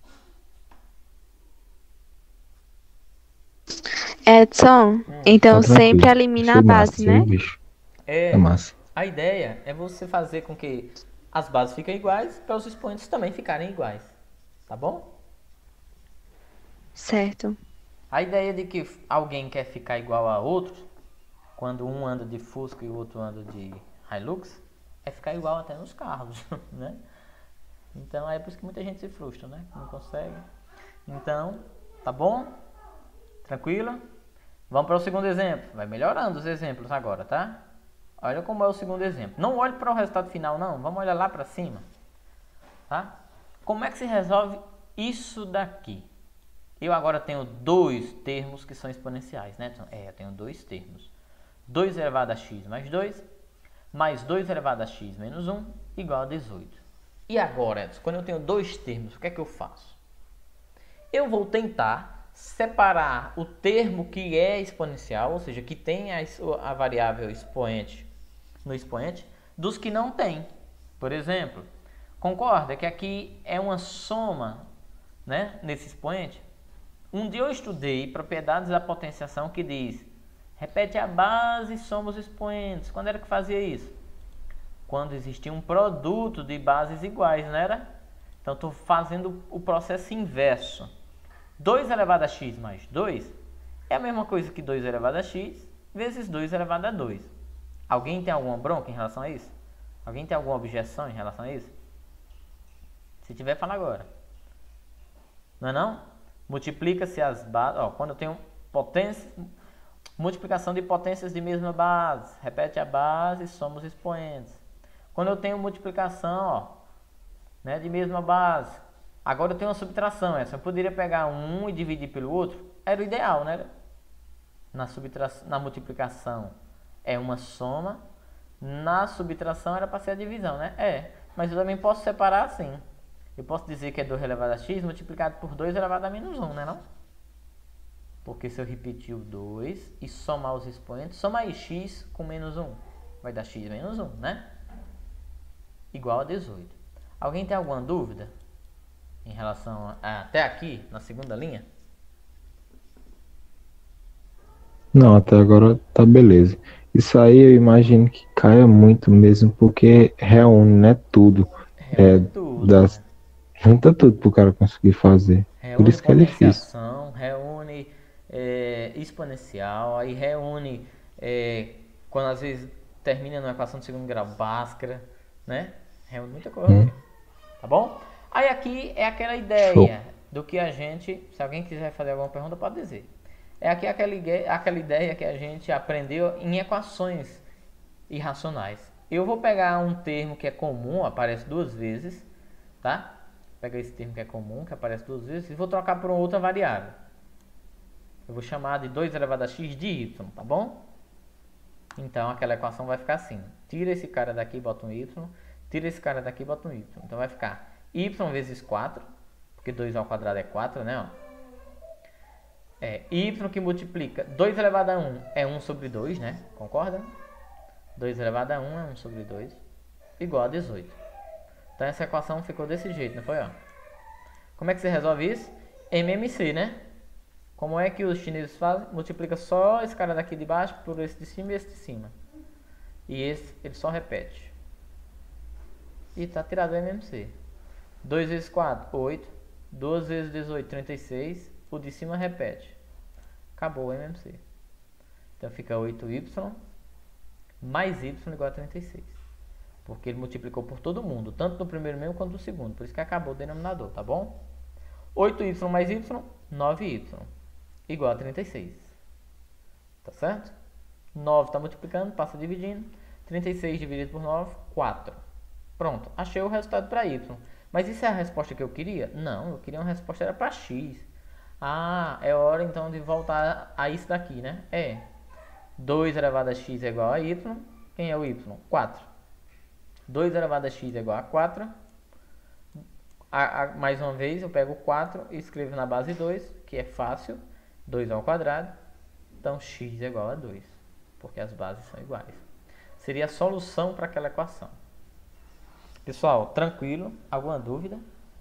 Edson, Hum. então Tá sempre tranquilo. elimina Achei a base, massa, né? viu, bicho? É, É massa. a ideia é você fazer com que as bases fiquem iguais para os expoentes também ficarem iguais. Tá bom? Certo. A ideia de que alguém quer ficar igual a outro, quando um anda de Fusca e o outro anda de Hilux, é ficar igual até nos carros, né? Então é por isso que muita gente se frustra, né? Não consegue. Então, tá bom? Tranquilo? Vamos para o segundo exemplo. Vai melhorando os exemplos agora, tá? Olha como é o segundo exemplo. Não olhe para o resultado final, não. Vamos olhar lá para cima. Tá? Como é que se resolve isso daqui? Eu agora tenho dois termos que são exponenciais, né? É, eu tenho dois termos. dois elevado a x mais dois, mais dois elevado a x menos um, igual a dezoito. E agora, Edson, quando eu tenho dois termos, o que é que eu faço? Eu vou tentar separar o termo que é exponencial, ou seja, que tem a, a variável expoente no expoente, dos que não tem. Por exemplo, concorda que aqui é uma soma, né, nesse expoente? Um dia eu estudei propriedades da potenciação que diz: repete a base e soma os expoentes. Quando era que fazia isso? Quando existia um produto de bases iguais, não era? Então estou fazendo o processo inverso. dois elevado a x mais dois é a mesma coisa que dois elevado a x vezes dois elevado a dois. Alguém tem alguma bronca em relação a isso? Alguém tem alguma objeção em relação a isso? Se tiver, fala agora. Não é não? Multiplica-se as bases. Ó, quando eu tenho potência, multiplicação de potências de mesma base. Repete a base e soma os expoentes. Quando eu tenho multiplicação, ó, né, de mesma base. Agora eu tenho uma subtração. Essa eu poderia pegar um e dividir pelo outro. Era o ideal, né? Na, subtração, na multiplicação é uma soma. Na subtração era para ser a divisão, né? É. Mas eu também posso separar assim. Eu posso dizer que é dois elevado a x multiplicado por dois elevado a menos um, né não? Porque se eu repetir o dois e somar os expoentes, soma aí x com menos um. Vai dar x menos um, né? Igual a dezoito. Alguém tem alguma dúvida em relação a, até aqui, na segunda linha? Não, até agora tá beleza. Isso aí eu imagino que caia muito mesmo, porque reúne, né, tudo. Reúne É, tudo, das- né? Junta tudo pro cara conseguir fazer. Por Reúne isso que é difícil. potenciação, reúne é, exponencial, aí reúne, é, quando às vezes termina numa equação de segundo grau, Bhaskara, né? Reúne muita coisa, Hum. tá bom? Aí aqui é aquela ideia Show. do que a gente, se alguém quiser fazer alguma pergunta, pode dizer. É aqui aquela, ide- aquela ideia que a gente aprendeu em equações irracionais. Eu vou pegar um termo que é comum, aparece duas vezes, tá? Pega esse termo que é comum, que aparece duas vezes, e vou trocar por uma outra variável. Eu vou chamar de dois elevado a x de y, tá bom? Então aquela equação vai ficar assim. Tira esse cara daqui e bota um y. Tira esse cara daqui e bota um y. Então vai ficar y vezes quatro, porque dois ao quadrado é quatro, né? Ó. É y que multiplica dois elevado a um é um sobre dois, né? Concorda? dois elevado a um é um sobre dois, igual a dezoito. Então essa equação ficou desse jeito, não foi? Ó? Como é que você resolve isso? M M C, né? Como é que os chineses fazem? Multiplica só esse cara daqui de baixo por esse de cima e esse de cima. E esse ele só repete. E tá tirado o M M C. dois vezes quatro, oito. dois vezes dezoito, trinta e seis. O de cima repete. Acabou o M M C. Então fica oito y mais y igual a trinta e seis. Porque ele multiplicou por todo mundo, tanto no primeiro mesmo quanto no segundo. Por isso que acabou o denominador, tá bom? oito y mais y, nove y. Igual a trinta e seis. Tá certo? nove está multiplicando, passa dividindo. trinta e seis dividido por nove, quatro. Pronto, achei o resultado para y. Mas isso é a resposta que eu queria? Não, eu queria uma resposta era para x. Ah, é hora então de voltar a isso daqui, né? É. dois elevado a x é igual a y. Quem é o y? quatro. dois elevado a x é igual a quatro. A, a, mais uma vez, eu pego quatro e escrevo na base dois, que é fácil. dois ao quadrado. Então, x é igual a dois, porque as bases são iguais. Seria a solução para aquela equação. Pessoal, tranquilo? Alguma dúvida?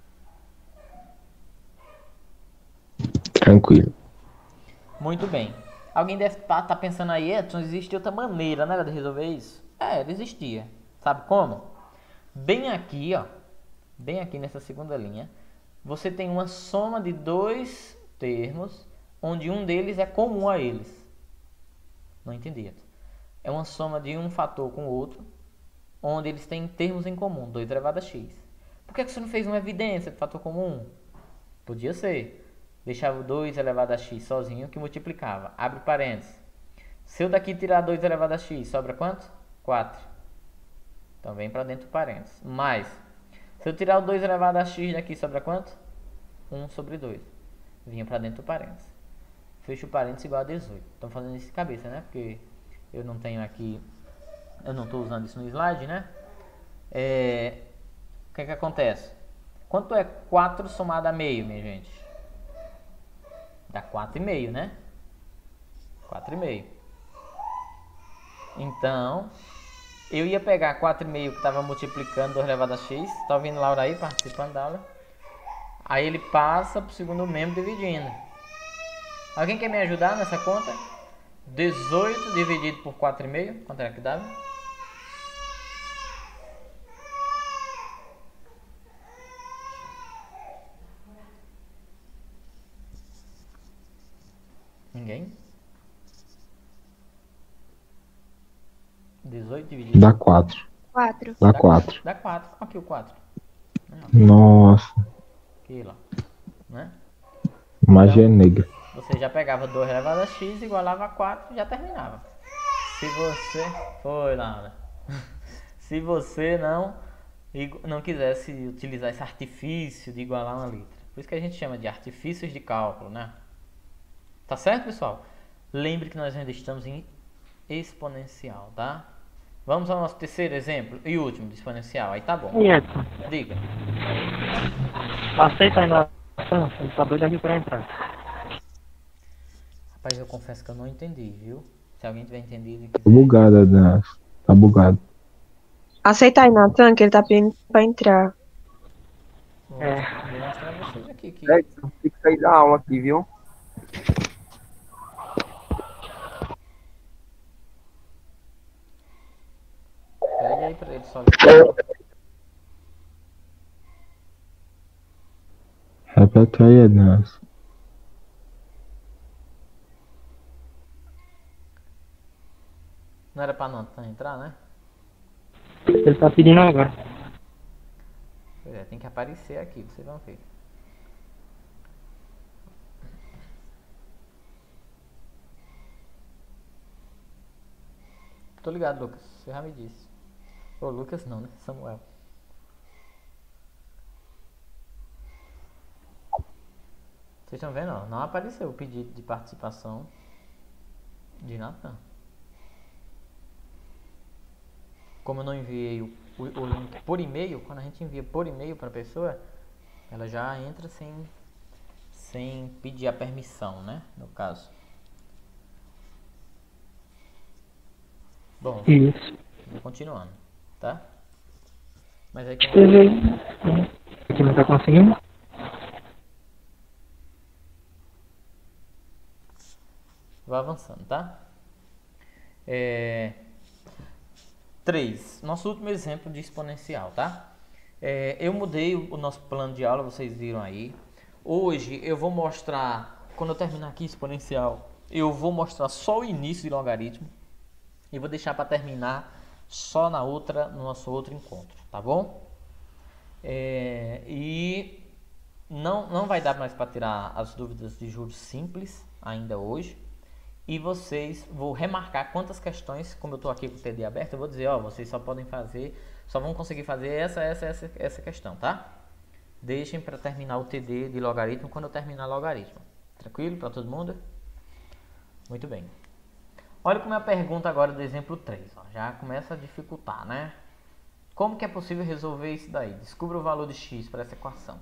Tranquilo. Muito bem. Alguém deve estar tá pensando aí, Edson, existe outra maneira, né, de resolver isso? É, ela existia. Sabe como? Bem aqui, ó. Bem aqui nessa segunda linha, você tem uma soma de dois termos, onde um deles é comum a eles. Não entendi. É uma soma de um fator com o outro, onde eles têm termos em comum, dois elevado a x. Por que você não fez uma evidência de fator comum? Podia ser. Deixava o dois elevado a x sozinho, que multiplicava. Abre parênteses. Se eu daqui tirar dois elevado a x, sobra quanto? quatro. Então vem para dentro do parênteses. Mais. Se eu tirar o dois elevado a x daqui, sobra quanto? um sobre dois. Vinha para dentro do parênteses. Fecho o parênteses igual a dezoito. Estou fazendo isso de cabeça, né? Porque eu não tenho aqui... Eu não estou usando isso no slide, né? É, o que é que acontece? Quanto é quatro somado a meio, minha gente? Dá quatro e meio, né? quatro e meio. Então, eu ia pegar quatro e meio que estava multiplicando dois elevado a x. Tá ouvindo Laura aí participando da aula? Aí ele passa para o segundo membro dividindo. Alguém quer me ajudar nessa conta? dezoito dividido por quatro e meio. Quanto é que dava? Ninguém? dezoito dividido Dá quatro. quatro. Dá quatro. Dá quatro. Aqui o quatro. Nossa, Aqui, lá. Né? magia negra. Você já pegava dois elevado a x, igualava a quatro e já terminava. Se você... Foi, Laura. Se você não, não quisesse utilizar esse artifício de igualar uma letra. Por isso que a gente chama de artifícios de cálculo, né? Tá certo, pessoal? Lembre que nós ainda estamos em exponencial, tá? Vamos ao nosso terceiro exemplo e último de exponencial. Aí tá bom. E Edson, Diga. aceita aí na ele tá doido aqui pra entrar. Rapaz, eu confesso que eu não entendi, viu? Se alguém tiver entendido e Tá quiser... bugada, né? Tá bugado. Aceita aí, Natan, que ele tá pedindo pra entrar. Vou, É. vou mostrar a vocês aqui. Que... Edson, tem que sair da aula aqui, viu? Pede aí pra ele só. Repete aí, Ednas. Não era pra não entrar, né? Ele tá pedindo agora. Pois é, tem que aparecer aqui, vocês vão ver. Tô ligado, Lucas. Você já me disse. Ô, Lucas não, né? Samuel. Vocês estão vendo? Ó, não apareceu o pedido de participação de Natan. Como eu não enviei o, o, o link por e-mail, quando a gente envia por e-mail para a pessoa, ela já entra sem, sem pedir a permissão, né? No caso. Bom, Isso. vou continuando, tá? Mas aí Deixa eu ver. Aqui não tá conseguindo? vou avançando, tá? É... três. Nosso último exemplo de exponencial, tá? É, eu mudei o, o nosso plano de aula, vocês viram aí. Hoje eu vou mostrar, quando eu terminar aqui exponencial, eu vou mostrar só o início de logaritmo. E vou deixar para terminar só na outra, no nosso outro encontro, tá bom? É, e não, não vai dar mais para tirar as dúvidas de juros simples ainda hoje. E vocês, vou remarcar quantas questões, como eu estou aqui com o T D aberto, eu vou dizer, ó, vocês só podem fazer, só vão conseguir fazer essa, essa, essa, essa questão, tá? deixem para terminar o T D de logaritmo quando eu terminar logaritmo. Tranquilo para todo mundo? Muito bem. Olha como é a pergunta agora do exemplo três. Ó. Já começa a dificultar, né? Como que é possível resolver isso daí? Descubra o valor de x para essa equação.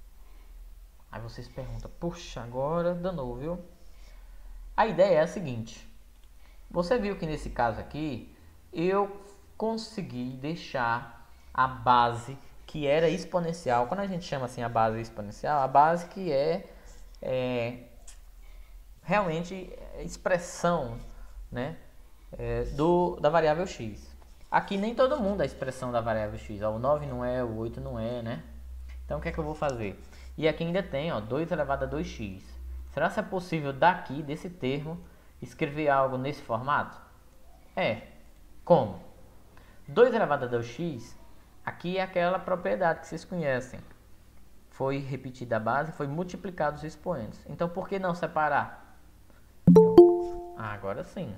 Aí vocês perguntam, puxa, agora danou, viu? A ideia é a seguinte. Você viu que nesse caso aqui, eu consegui deixar a base que era exponencial. Quando a gente chama assim a base exponencial, a base que é, é realmente expressão, né, é, do, da variável x. Aqui nem todo mundo é a expressão da variável x. Ó, o nove não é, o oito não é, né? Então o que é que eu vou fazer? E aqui ainda tem, ó, dois elevado a dois x. Será que é possível daqui, desse termo, escrever algo nesse formato? É. Como? dois elevado a dois x, aqui é aquela propriedade que vocês conhecem. Foi repetida a base, foi multiplicado os expoentes. Então por que não separar? Ah, agora sim.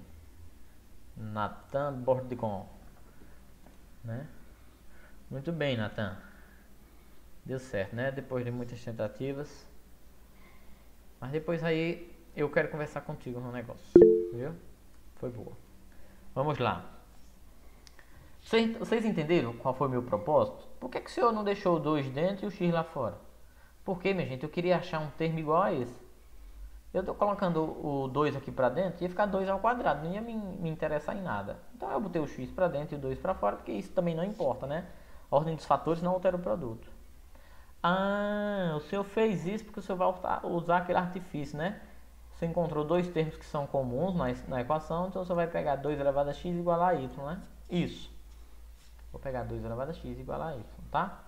Nathan Bordigon. Né? Muito bem, Nathan. Deu certo, né? Depois de muitas tentativas. Mas depois aí eu quero conversar contigo no negócio. Viu? Foi boa. Vamos lá. Vocês, vocês entenderam qual foi o meu propósito? Por que, que o senhor não deixou o dois dentro e o x lá fora? Porque, minha gente, eu queria achar um termo igual a esse. Eu estou colocando o dois aqui para dentro, ia ficar dois ao quadrado, não ia me, me interessar em nada. Então eu botei o x para dentro e o dois para fora, porque isso também não importa, né? A ordem dos fatores não altera o produto. Ah, o senhor fez isso porque o senhor vai usar aquele artifício, né? Você encontrou dois termos que são comuns na, na equação, então você vai pegar dois elevado a x igual a y, né? Isso. Vou pegar dois elevado a x igual a y, tá?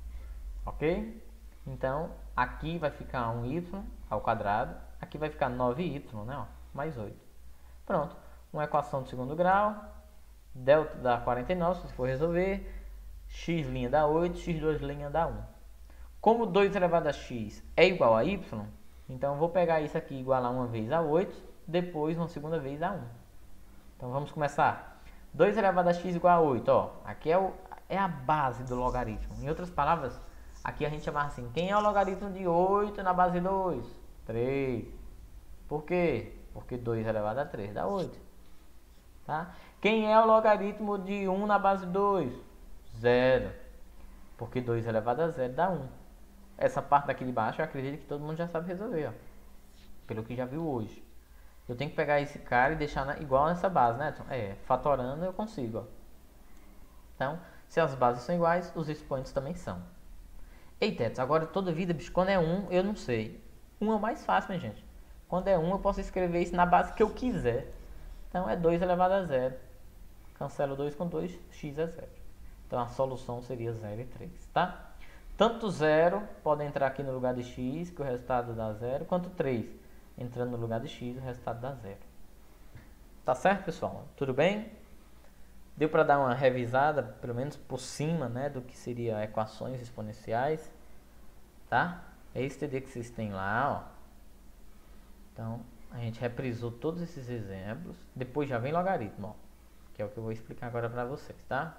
Ok? Então, aqui vai ficar um y ao quadrado, aqui vai ficar nove y, né? Ó, mais oito. Pronto. Uma equação de segundo grau, delta dá quarenta e nove, se você for resolver, x' dá oito, x dois' dá um. Como dois elevado a x é igual a y, então eu vou pegar isso aqui igual a uma vez a oito, depois uma segunda vez a um. Então vamos começar. dois elevado a x igual a oito, ó. Aqui é, o, é a base do logaritmo. Em outras palavras, aqui a gente chama assim, quem é o logaritmo de oito na base dois? três. Por quê? Porque dois elevado a três dá oito. Tá? Quem é o logaritmo de um na base dois? zero. Porque dois elevado a zero dá um. Essa parte daqui de baixo eu acredito que todo mundo já sabe resolver, ó. Pelo que já viu hoje. Eu tenho que pegar esse cara e deixar na, igual nessa base, né? É, fatorando eu consigo, ó. Então, se as bases são iguais, os expoentes também são. Eita, Edson, agora toda vida, bicho, quando é um, eu não sei. um é o mais fácil, minha gente. Quando é um, eu posso escrever isso na base que eu quiser. Então, é dois elevado a zero. Cancelo dois com dois, x é zero. Então, a solução seria zero e três, tá? Tanto zero pode entrar aqui no lugar de x, que o resultado dá zero, quanto três entrando no lugar de x, o resultado dá zero. Tá certo, pessoal? Tudo bem? Deu para dar uma revisada, pelo menos por cima, né, do que seria equações exponenciais, tá? É esse T D que vocês têm lá, ó. Então, a gente reprisou todos esses exemplos. Depois já vem logaritmo, ó, que é o que eu vou explicar agora para vocês, tá?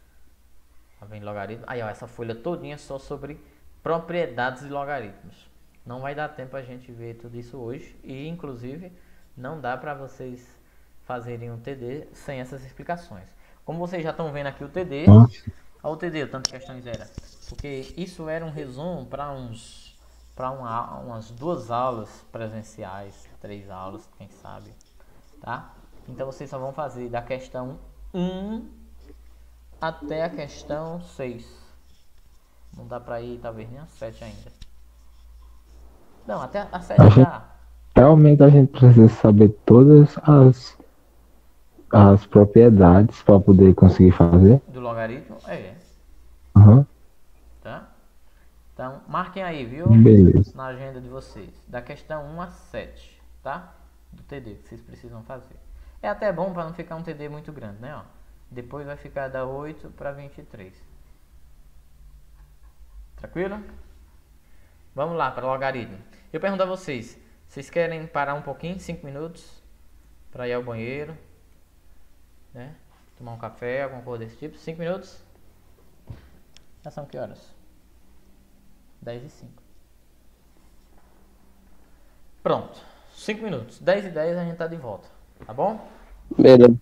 Já vem logaritmo. Aí, ó, essa folha todinha só sobre propriedades de logaritmos. Não vai dar tempo a gente ver tudo isso hoje. E, inclusive, não dá para vocês fazerem um T D sem essas explicações. Como vocês já estão vendo aqui o T D, olha o T D, o tanto de questões era. Porque isso era um resumo para uns, para uma, umas duas aulas presenciais, três aulas, quem sabe, tá? Então vocês só vão fazer da questão um até a questão seis. Não dá para ir, talvez, nem a sete ainda. Não, até a sete dá. Realmente a gente precisa saber todas as, as propriedades para poder conseguir fazer. Do logaritmo? É. Uhum. Tá? Então, marquem aí, viu? Beleza. Na agenda de vocês. Da questão um a sete, tá? Do T D que vocês precisam fazer. É até bom para não ficar um T D muito grande, né? Ó. Depois vai ficar da oito para vinte e três. Tranquilo? Vamos lá para o logaritmo. Eu pergunto a vocês, vocês querem parar um pouquinho, cinco minutos, para ir ao banheiro, né? Tomar um café, alguma coisa desse tipo, cinco minutos? Já são que horas? dez e cinco. Pronto. cinco minutos. dez e dez a gente tá de volta. Tá bom? Beleza.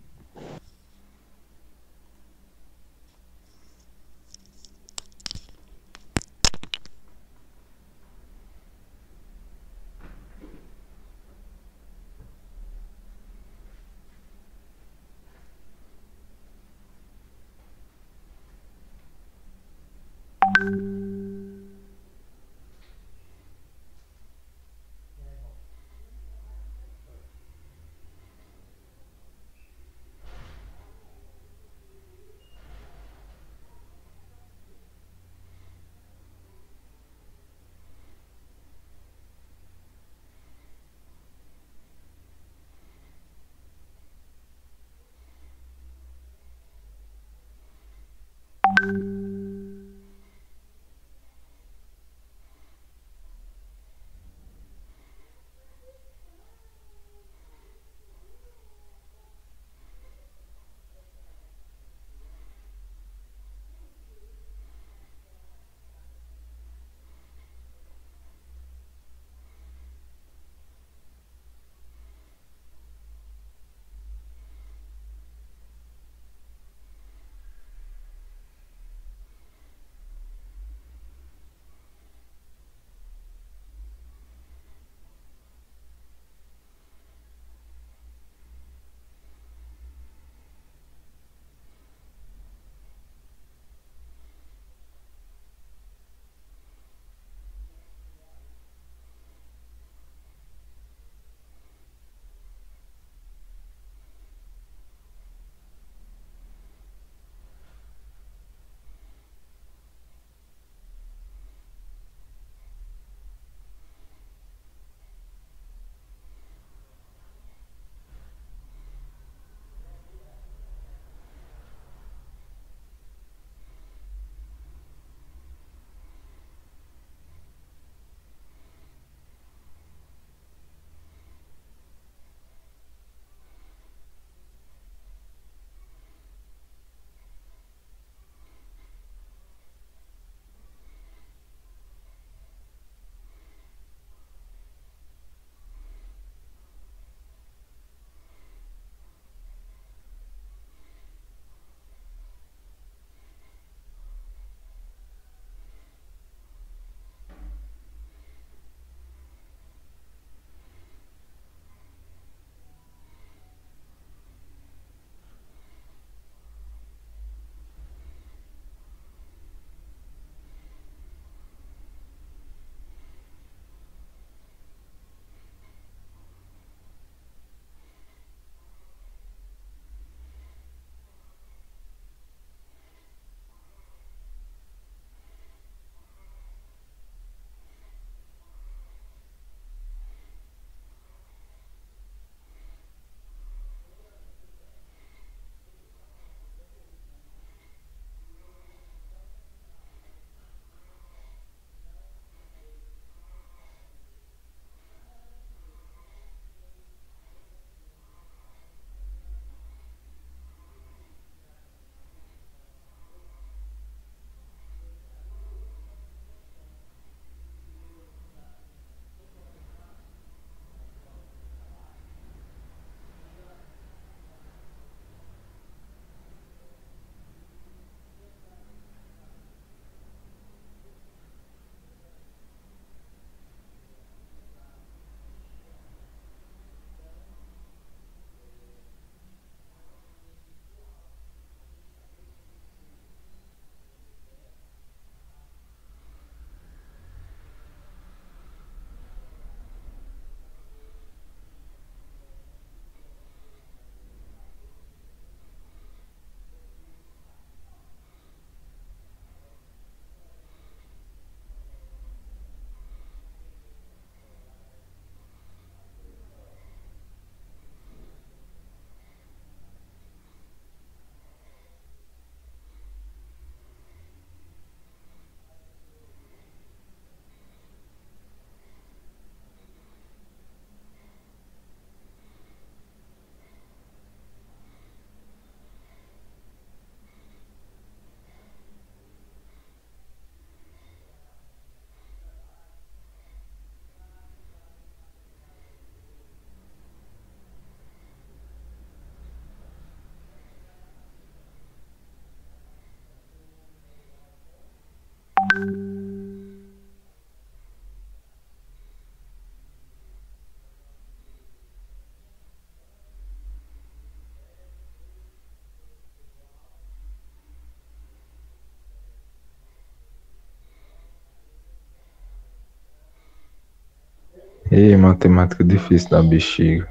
E matemática difícil da bexiga.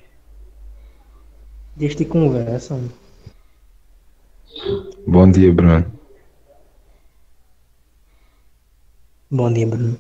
Deixa de conversa. Bom dia, Bruno. Bom dia, Bruno.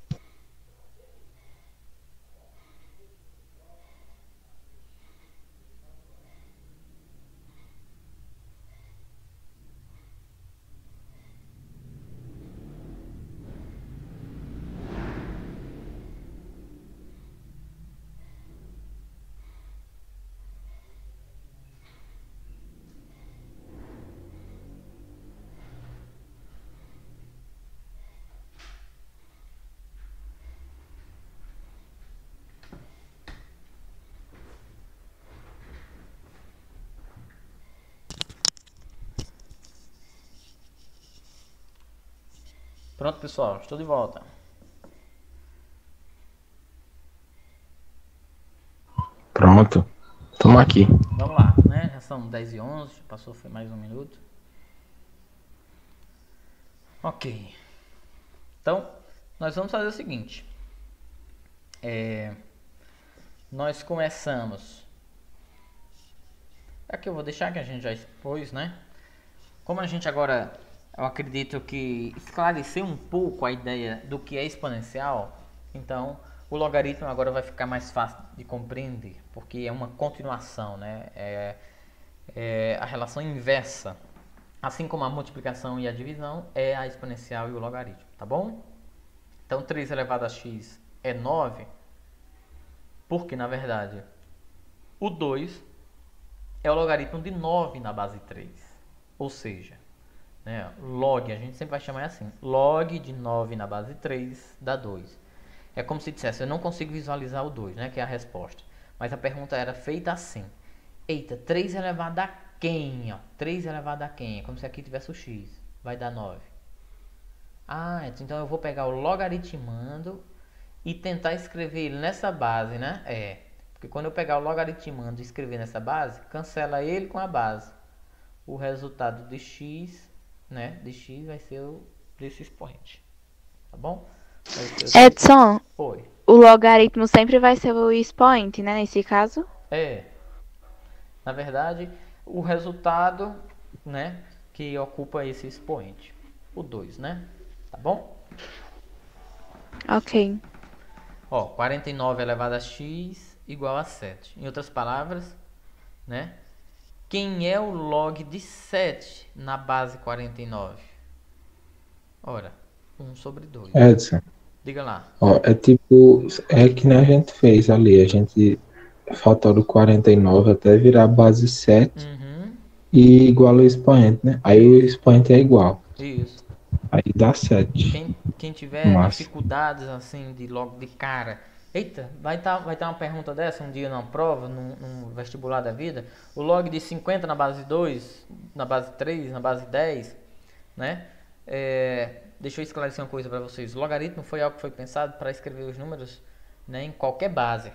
Pronto, pessoal, estou de volta. Pronto. Tamo aqui. Vamos lá, né? Já são dez e onze, passou foi mais um minuto. Ok. Então, nós vamos fazer o seguinte. É, nós começamos. Aqui eu vou deixar que a gente já expôs, né? Como a gente agora, eu acredito que esclareceu um pouco a ideia do que é exponencial, então o logaritmo agora vai ficar mais fácil de compreender, porque é uma continuação, né? É, é a relação inversa. Assim como a multiplicação e a divisão é a exponencial e o logaritmo, tá bom? Então três elevado a x é nove, porque na verdade o dois é o logaritmo de nove na base três. Ou seja, né, log, a gente sempre vai chamar assim, log de nove na base três dá dois. É como se dissesse, eu não consigo visualizar o dois, né, que é a resposta. Mas a pergunta era feita assim. Eita, três elevado a quem? Ó? três elevado a quem? É como se aqui tivesse o x. Vai dar nove. Ah, então eu vou pegar o logaritmando e tentar escrever ele nessa base, né? É, porque quando eu pegar o logaritmando e escrever nessa base, cancela ele com a base. O resultado de x, né, de x vai ser o desse expoente. Tá bom? Edson, Oi. o logaritmo sempre vai ser o expoente, né, nesse caso? É. Na verdade, o resultado, né, que ocupa esse expoente. O dois, né? Tá bom? Ok. Ó, quarenta e nove elevado a x igual a sete. Em outras palavras, né? Quem é o log de sete na base quarenta e nove? Ora, um sobre dois. Edson, Diga lá. ó, é tipo, é que nem a gente fez ali, a gente faltou do quarenta e nove até virar a base sete Uhum. e igual o expoente, né? Aí o expoente é igual, Isso. aí dá sete. Quem, quem tiver Massa. dificuldades assim de logo de cara, eita, vai estar vai tá uma pergunta dessa um dia na prova, num, num vestibular da vida, o log de cinquenta na base dois, na base três, na base dez, né? É, deixa eu esclarecer uma coisa para vocês. O logaritmo foi algo que foi pensado para escrever os números, né, em qualquer base,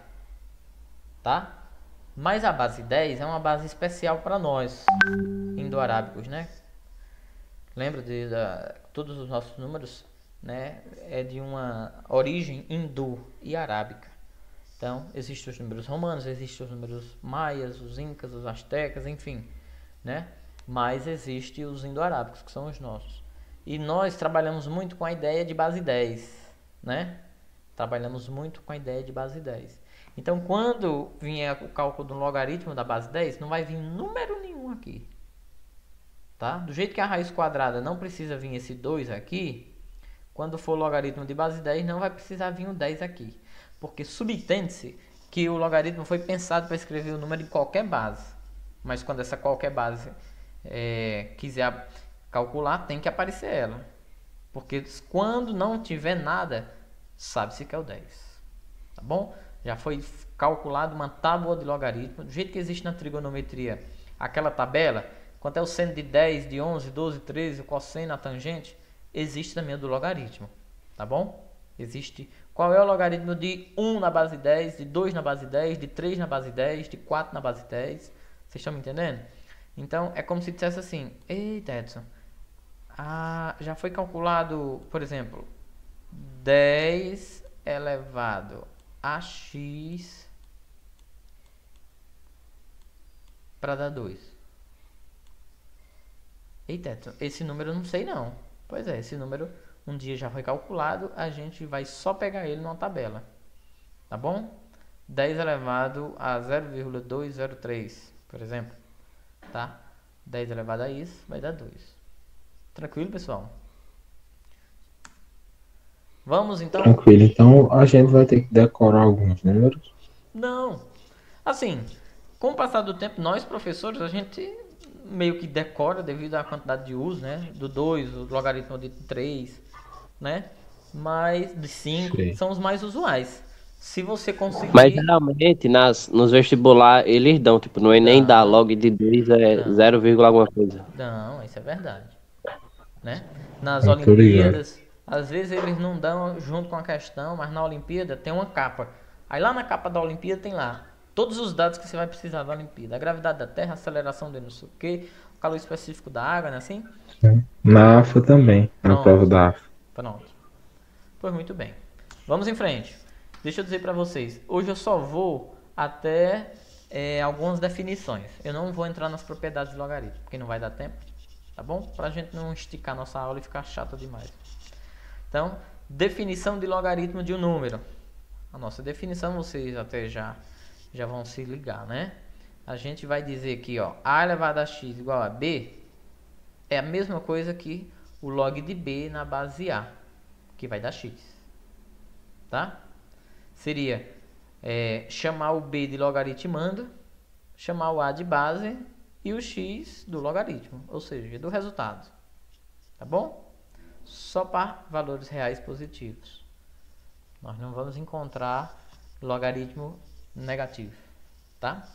tá? Mas a base dez é uma base especial para nós, indo-arábicos, né? Lembra de da, todos os nossos números, né, é de uma origem hindu e arábica. Então, existem os números romanos, existem os números maias, os incas, os astecas, enfim, né? Mas existem os indo-arábicos, que são os nossos. E nós trabalhamos muito com a ideia de base dez, né? Trabalhamos muito com a ideia de base dez. Então, quando vier o cálculo do logaritmo da base dez, não vai vir número nenhum aqui. Tá? Do jeito que a raiz quadrada não precisa vir esse dois aqui, quando for logaritmo de base dez, não vai precisar vir o dez aqui. Porque subentende-se que o logaritmo foi pensado para escrever o número em qualquer base. Mas quando essa qualquer base é, quiser calcular, tem que aparecer ela. Porque quando não tiver nada, sabe-se que é o dez. Tá bom? Já foi calculado uma tábua de logaritmo. Do jeito que existe na trigonometria aquela tabela, quanto é o seno de dez, de onze, doze, treze, o cosseno, a tangente, existe também o do logaritmo. Tá bom? Existe. Qual é o logaritmo de um na base dez, de dois na base dez, de três na base dez, de quatro na base dez? Vocês estão me entendendo? Então, é como se dissesse assim: eita, Edson, ah, já foi calculado, por exemplo, dez elevado ax para dar dois. Eita, esse número eu não sei não. Pois é, esse número um dia já foi calculado, a gente vai só pegar ele numa tabela. Tá bom? dez elevado a zero vírgula duzentos e três, por exemplo. Tá? dez elevado a isso vai dar dois. Tranquilo, pessoal? Vamos então? Tranquilo. Então a gente vai ter que decorar alguns números. Não. Assim, com o passar do tempo, nós professores, a gente meio que decora devido à quantidade de uso, né? Do dois, o logaritmo de três, né? Mas de cinco Sim. são os mais usuais. Se você conseguir... Mas geralmente nas, nos vestibular eles dão, tipo, no Enem Não. dá log de dois é Não. zero, alguma coisa. Não, isso é verdade. Né? Nas Eu tô Olimpíadas, às vezes eles não dão junto com a questão, mas na Olimpíada tem uma capa. Aí lá na capa da Olimpíada tem lá todos os dados que você vai precisar da Olimpíada. A gravidade da Terra, a aceleração de não sei o que, o calor específico da água, não é assim? Na AFA também, na Pronto. prova da AFA. Pronto. Pois muito bem. Vamos em frente. Deixa eu dizer para vocês. Hoje eu só vou até é, algumas definições. Eu não vou entrar nas propriedades de logaritmo, porque não vai dar tempo. Tá bom? Pra gente não esticar nossa aula e ficar chata demais. Então, definição de logaritmo de um número. A nossa definição vocês até já, já vão se ligar, né? A gente vai dizer aqui, ó, a elevado a x igual a b é a mesma coisa que o log de b na base a, que vai dar x. Tá? Seria é, chamar o b de logaritmando, chamar o a de base e o x do logaritmo, ou seja, do resultado. Tá bom? Só para valores reais positivos. Nós não vamos encontrar logaritmo negativo, tá?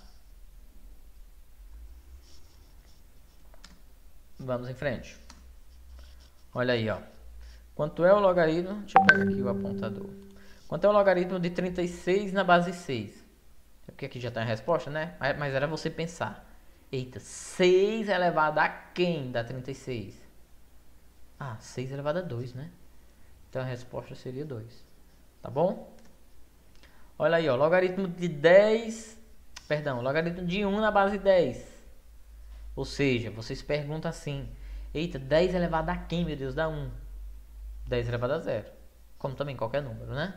Vamos em frente. Olha aí, ó. Quanto é o logaritmo? Deixa eu pegar aqui o apontador. Quanto é o logaritmo de trinta e seis na base seis? É porque aqui já tem a resposta, né? Mas era você pensar. Eita, seis elevado a quem dá trinta e seis? Ah, seis elevado a dois, né? Então a resposta seria dois. Tá bom? Olha aí, ó. Logaritmo de dez... Perdão, logaritmo de um na base dez. Ou seja, vocês perguntam assim. Eita, dez elevado a quem, meu Deus? Dá um. dez elevado a zero. Como também qualquer número, né?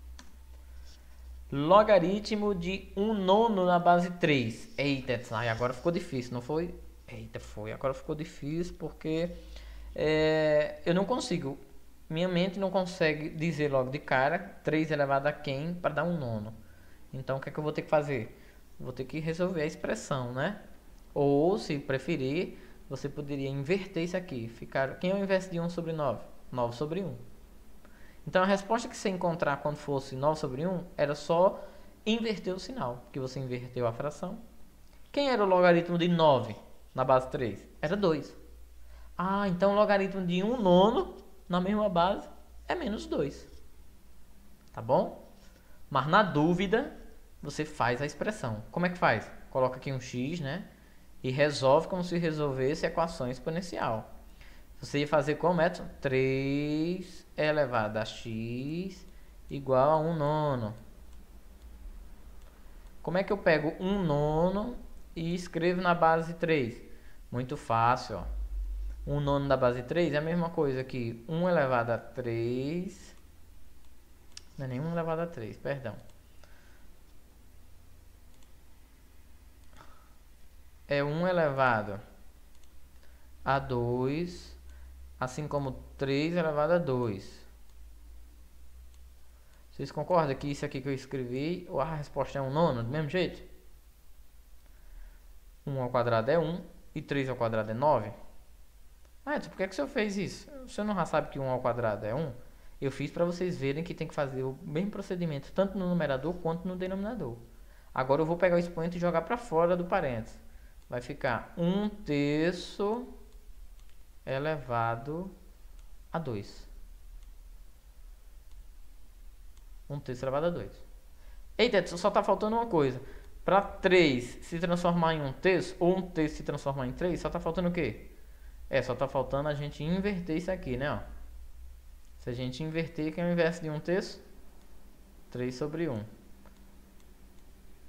Logaritmo de um nono na base três. Eita, agora ficou difícil, não foi? Eita, foi. Agora ficou difícil porque é, eu não consigo. Minha mente não consegue dizer logo de cara três elevado a quem para dar um nono. Então, o que é que eu vou ter que fazer? Vou ter que resolver a expressão, né? Ou, se preferir, você poderia inverter isso aqui. Ficar, quem é o inverso de um sobre nove? nove sobre um. Então, a resposta que você encontrar quando fosse nove sobre um era só inverter o sinal, porque você inverteu a fração. Quem era o logaritmo de nove na base três? Era dois. Ah, então o logaritmo de um nono na mesma base é menos dois. Tá bom? Mas na dúvida, você faz a expressão. Como é que faz? Coloca aqui um x, né? E resolve como se resolvesse a equação exponencial. Você ia fazer qual método? três elevado a x igual a um nono. Como é que eu pego um nono e escrevo na base três? Muito fácil, ó. um nono da base três é a mesma coisa que um elevado a três. Não é nem um elevado a três, perdão. É um elevado a dois. Assim como três elevado a dois. Vocês concordam que isso aqui que eu escrevi, a resposta é um nono, do mesmo jeito? um ao quadrado é um e três ao quadrado é nove. Ah, então por que, que o senhor fez isso? O senhor não já sabe que um ao quadrado é um? Eu fiz para vocês verem que tem que fazer o mesmo procedimento, tanto no numerador quanto no denominador. Agora eu vou pegar o expoente e jogar para fora do parênteses. Vai ficar um terço elevado a dois. um terço elevado a dois. Eita, só está faltando uma coisa. Para três se transformar em um terço, ou um terço se transformar em três, só está faltando o quê? É, só está faltando a gente inverter isso aqui, né? Ó. Se a gente inverter, que é o inverso de um terço? três sobre um.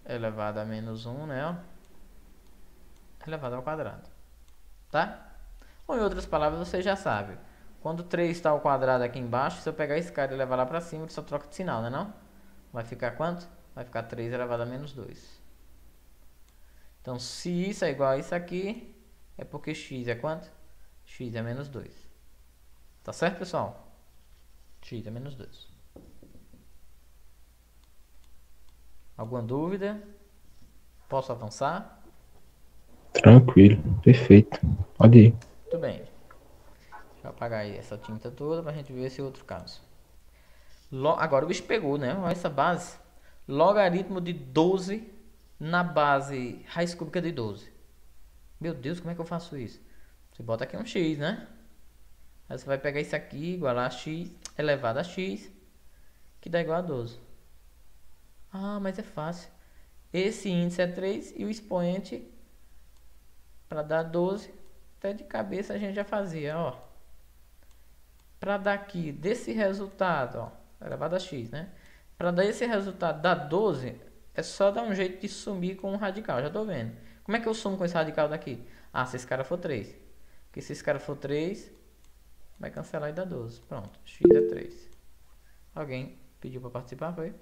elevado a menos um, né? Ó, elevado ao quadrado. Tá? Ou em outras palavras, você já sabe. Quando três está ao quadrado aqui embaixo, se eu pegar esse cara e levar lá pra cima, ele só troca de sinal, né não? Vai ficar quanto? Vai ficar três elevado a menos dois. Então, se isso é igual a isso aqui, é porque x é quanto? X é menos dois. Tá certo, pessoal? X é menos dois. Alguma dúvida? Posso avançar? Tranquilo, perfeito. Pode ir. Muito bem. Deixa eu apagar aí essa tinta toda pra gente ver esse outro caso. Lo- Agora o bicho pegou, né? Olha essa base. Logaritmo de doze na base raiz cúbica de doze. Meu Deus, como é que eu faço isso? Você bota aqui um x, né? Aí você vai pegar isso aqui, igualar a x elevado a x, que dá igual a doze. Ah, mas é fácil. Esse índice é três e o expoente para dar doze, até de cabeça a gente já fazia, ó. Para dar aqui desse resultado, ó, elevado a x, né? Para dar esse resultado dar doze, é só dar um jeito de sumir com um radical, já tô vendo. Como é que eu sumo com esse radical daqui? Ah, se esse cara for três. Porque se esse cara for três, vai cancelar e dar doze. Pronto, x é três. Alguém pediu para participar, foi?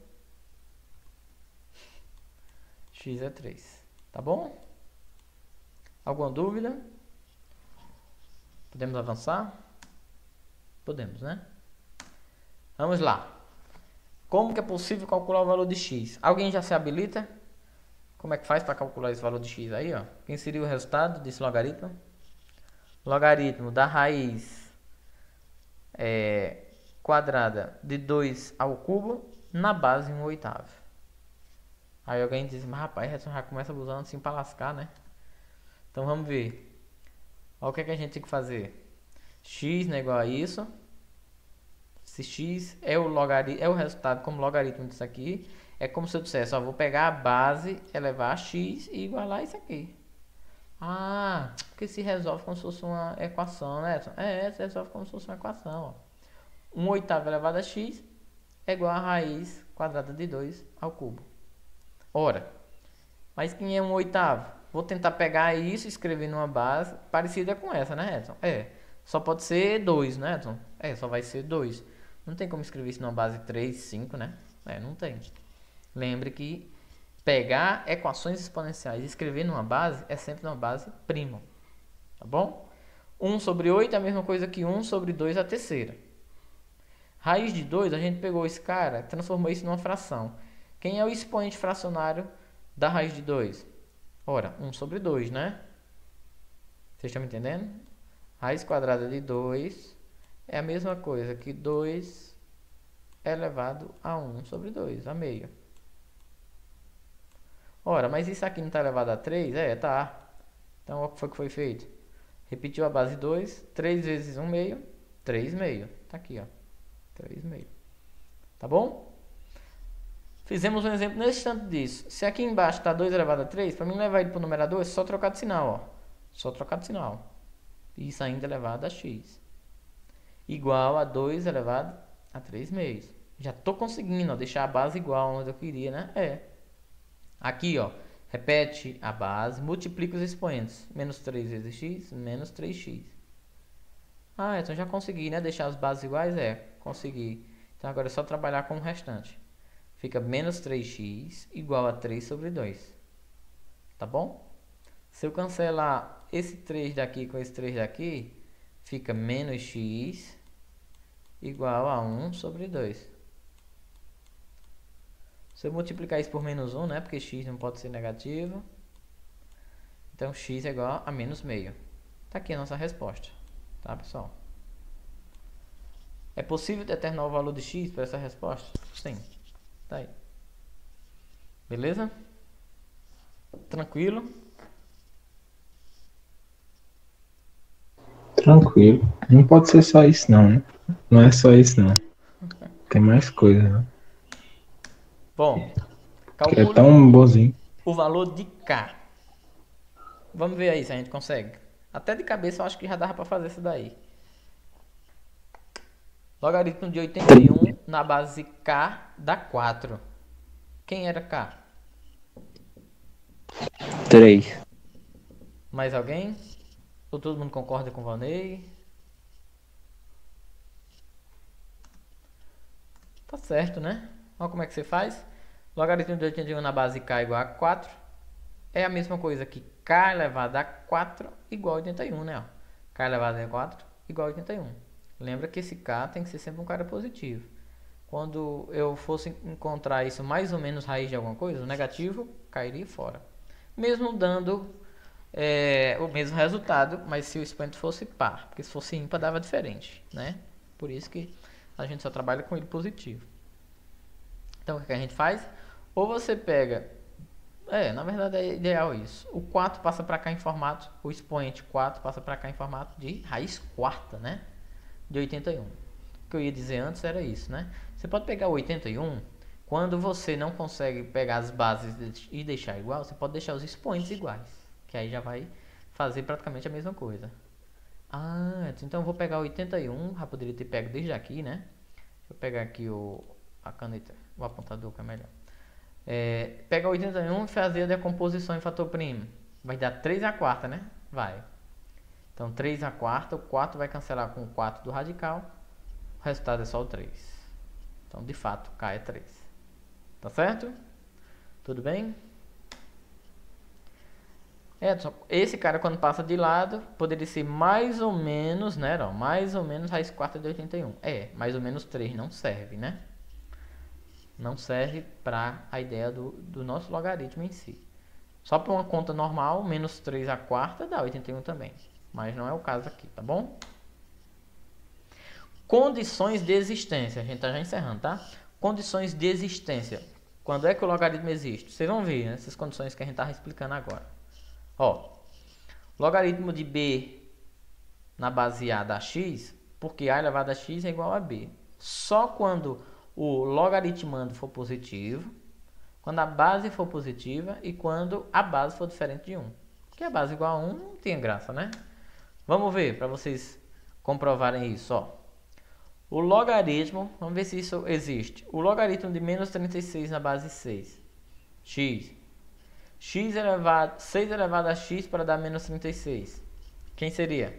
X é três. Tá bom? Alguma dúvida? Podemos avançar? Podemos, né? Vamos lá. Como que é possível calcular o valor de x? Alguém já se habilita? Como é que faz para calcular esse valor de x aí, ó? Quem seria o resultado desse logaritmo? Logaritmo da raiz é, quadrada de dois ao cubo na base um oitavo. Aí alguém diz, mas rapaz, Edson já começa usando assim para lascar, né? Então vamos ver. Olha o que, é que a gente tem que fazer. X não é igual a isso. Se x é o, logaritmo, é o resultado como logaritmo disso aqui, é como se eu dissesse, ó, vou pegar a base, elevar a x e igualar isso aqui. Ah, porque se resolve como se fosse uma equação, né? É, se resolve como se fosse uma equação. Ó. um oitavo elevado a x é igual a raiz quadrada de dois ao cubo. Ora, mas quem é um oitavo? Vou tentar pegar isso e escrever numa base parecida com essa, né, Edson? É, só pode ser dois, né, Edson? É, só vai ser dois. Não tem como escrever isso numa base três, cinco, né? É, não tem. Lembre que pegar equações exponenciais e escrever numa base é sempre numa base prima. Tá bom? um sobre oito é a mesma coisa que um sobre dois a terceira. Raiz de dois, a gente pegou esse cara, transformou isso numa fração. Quem é o expoente fracionário da raiz de dois? Ora, um sobre dois, né? Vocês estão me entendendo? Raiz quadrada de dois é a mesma coisa que dois elevado a um sobre dois, a meio. Ora, mas isso aqui não está elevado a três? É, tá. Então, o que foi que foi feito? Repetiu a base dois, três vezes um meio, três meio. Tá aqui, ó. três meio. Tá bom? Fizemos um exemplo nesse instante disso. Se aqui embaixo está dois elevado a três, para mim levar ele para o numerador é só trocar de sinal, ó. Só trocar de sinal. Isso ainda elevado a x. Igual a dois elevado a três meios. Já estou conseguindo, ó, deixar a base igual onde eu queria, né? É. Aqui, ó. Repete a base, multiplica os expoentes. Menos três vezes x, menos três x. Ah, então já consegui, né? Deixar as bases iguais? É, consegui. Então agora é só trabalhar com o restante. Fica menos três x igual a três sobre dois. Tá bom? Se eu cancelar esse três daqui com esse três daqui, fica menos x igual a um sobre dois. Se eu multiplicar isso por menos um, né? Porque x não pode ser negativo. Então x é igual a menos meio. Tá aqui a nossa resposta. Tá, pessoal? É possível determinar o valor de x para essa resposta? Sim. Tá aí. Beleza? Tranquilo? Tranquilo. Não pode ser só isso não, né? Não é só isso não. Tem mais coisa, né? Bom, Que é calcule tão bonzinho. o valor de K. Vamos ver aí se a gente consegue. Até de cabeça eu acho que já dava para fazer isso daí. Logaritmo de oitenta e um na base K dá quatro. Quem era K? três. Mais alguém? Ou todo mundo concorda com o Valnei? Tá certo, né? Olha como é que você faz. Logaritmo de oitenta e um na base k igual a quatro. É a mesma coisa que k elevado a quatro igual a oitenta e um, né? Ó. K elevado a quatro igual a oitenta e um. Lembra que esse k tem que ser sempre um cara positivo. Quando eu fosse encontrar isso mais ou menos raiz de alguma coisa, o negativo cairia fora. Mesmo dando é, o mesmo resultado, mas se o expoente fosse par. Porque se fosse ímpar dava diferente, né? Por isso que a gente só trabalha com ele positivo. Então o que a gente faz? Ou você pega... É, na verdade é ideal isso. O quatro passa para cá em formato... O expoente quatro passa para cá em formato de raiz quarta, né? De oitenta e um. O que eu ia dizer antes era isso, né? Você pode pegar o oitenta e um... Quando você não consegue pegar as bases e deixar igual, você pode deixar os expoentes iguais. Que aí já vai fazer praticamente a mesma coisa. Ah, então eu vou pegar o oitenta e um. Já poderia ter pego desde aqui, né? Deixa eu pegar aqui o, a caneta, o apontador que é melhor. É, pega oitenta e um e fazer a decomposição em fator primo. Vai dar três a quarta, né? Vai. Então três a quarta, o quatro vai cancelar com o quatro do radical. O resultado é só o três. Então de fato K é três. Tá certo? Tudo bem? É, esse cara quando passa de lado poderia ser mais ou menos, né? Não, mais ou menos raiz quarta de oitenta e um. É, mais ou menos três não serve, né? Não serve para a ideia do, do nosso logaritmo em si. Só para uma conta normal, menos três a quarta dá oitenta e um também. Mas não é o caso aqui, tá bom? Condições de existência. A gente tá já encerrando, tá? Condições de existência. Quando é que o logaritmo existe? Vocês vão ver, né, essas condições que a gente tá explicando agora. Ó, logaritmo de b na base a da x, porque a elevado a x é igual a b. Só quando o logaritmando for positivo, quando a base for positiva e quando a base for diferente de um. Porque a base igual a um não tem graça, né? Vamos ver, para vocês comprovarem isso, ó. O logaritmo, vamos ver se isso existe. O logaritmo de menos trinta e seis na base seis. X. X elevado, seis elevado a x para dar menos trinta e seis. Quem seria?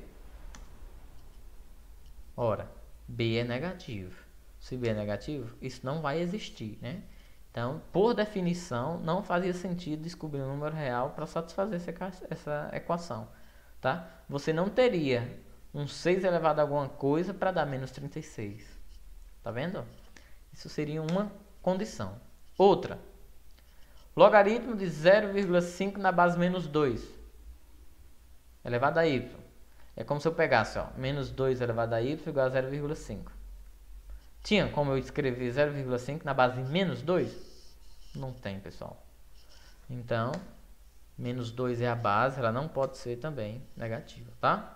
Ora, b é negativo. Se b é negativo, isso não vai existir, né? Então, por definição, não fazia sentido descobrir um número real para satisfazer essa, essa equação, tá? Você não teria um seis elevado a alguma coisa para dar menos trinta e seis. Tá vendo? Isso seria uma condição. Outra. Logaritmo de zero vírgula cinco na base menos dois. Elevado a y. É como se eu pegasse, ó, menos dois elevado a y igual a zero vírgula cinco. Tinha como eu escrever zero vírgula cinco na base menos dois? Não tem, pessoal. Então, menos dois é a base, ela não pode ser também negativa, tá?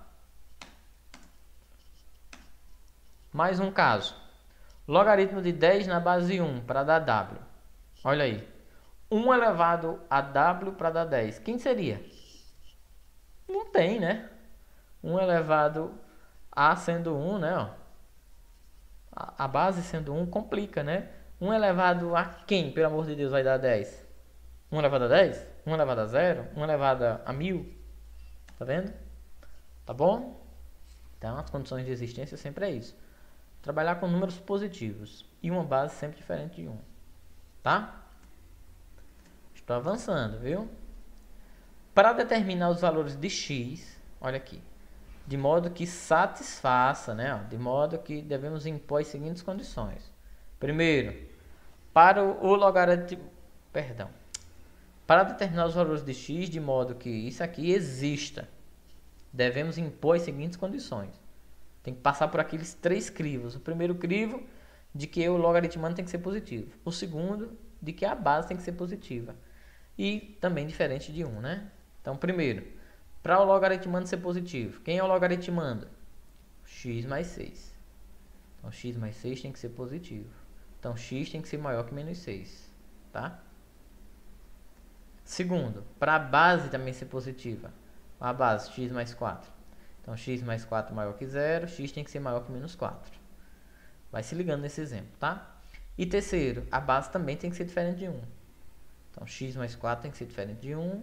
Mais um caso. Logaritmo de dez na base um para dar w. Olha aí. um elevado a w para dar dez. Quem seria? Não tem, né? um elevado a sendo um, né? Ó. A, a base sendo um complica, né? um elevado a quem, pelo amor de Deus, vai dar dez? um elevado a dez? um elevado a zero? um elevado a mil? Tá vendo? Tá bom? Então, as condições de existência sempre é isso. Trabalhar com números positivos. E uma base sempre diferente de um. Tá? Estou avançando, viu? Para determinar os valores de x, olha aqui. De modo que satisfaça, né? Ó, de modo que devemos impor as seguintes condições. Primeiro, para o logaritmo... Perdão. Para determinar os valores de x, de modo que isso aqui exista, devemos impor as seguintes condições. Tem que passar por aqueles três crivos. O primeiro crivo, de que o logaritmando tem que ser positivo. O segundo, de que a base tem que ser positiva. E também diferente de um, né? Então, primeiro, para o logaritmando ser positivo, quem é o logaritmando? X mais seis. Então, x mais seis tem que ser positivo. Então, x tem que ser maior que menos seis. Tá? Segundo, para a base também ser positiva. A base, x mais quatro. Então, x mais quatro maior que zero, x tem que ser maior que menos quatro. Vai se ligando nesse exemplo, tá? E terceiro, a base também tem que ser diferente de um. Então, x mais quatro tem que ser diferente de um,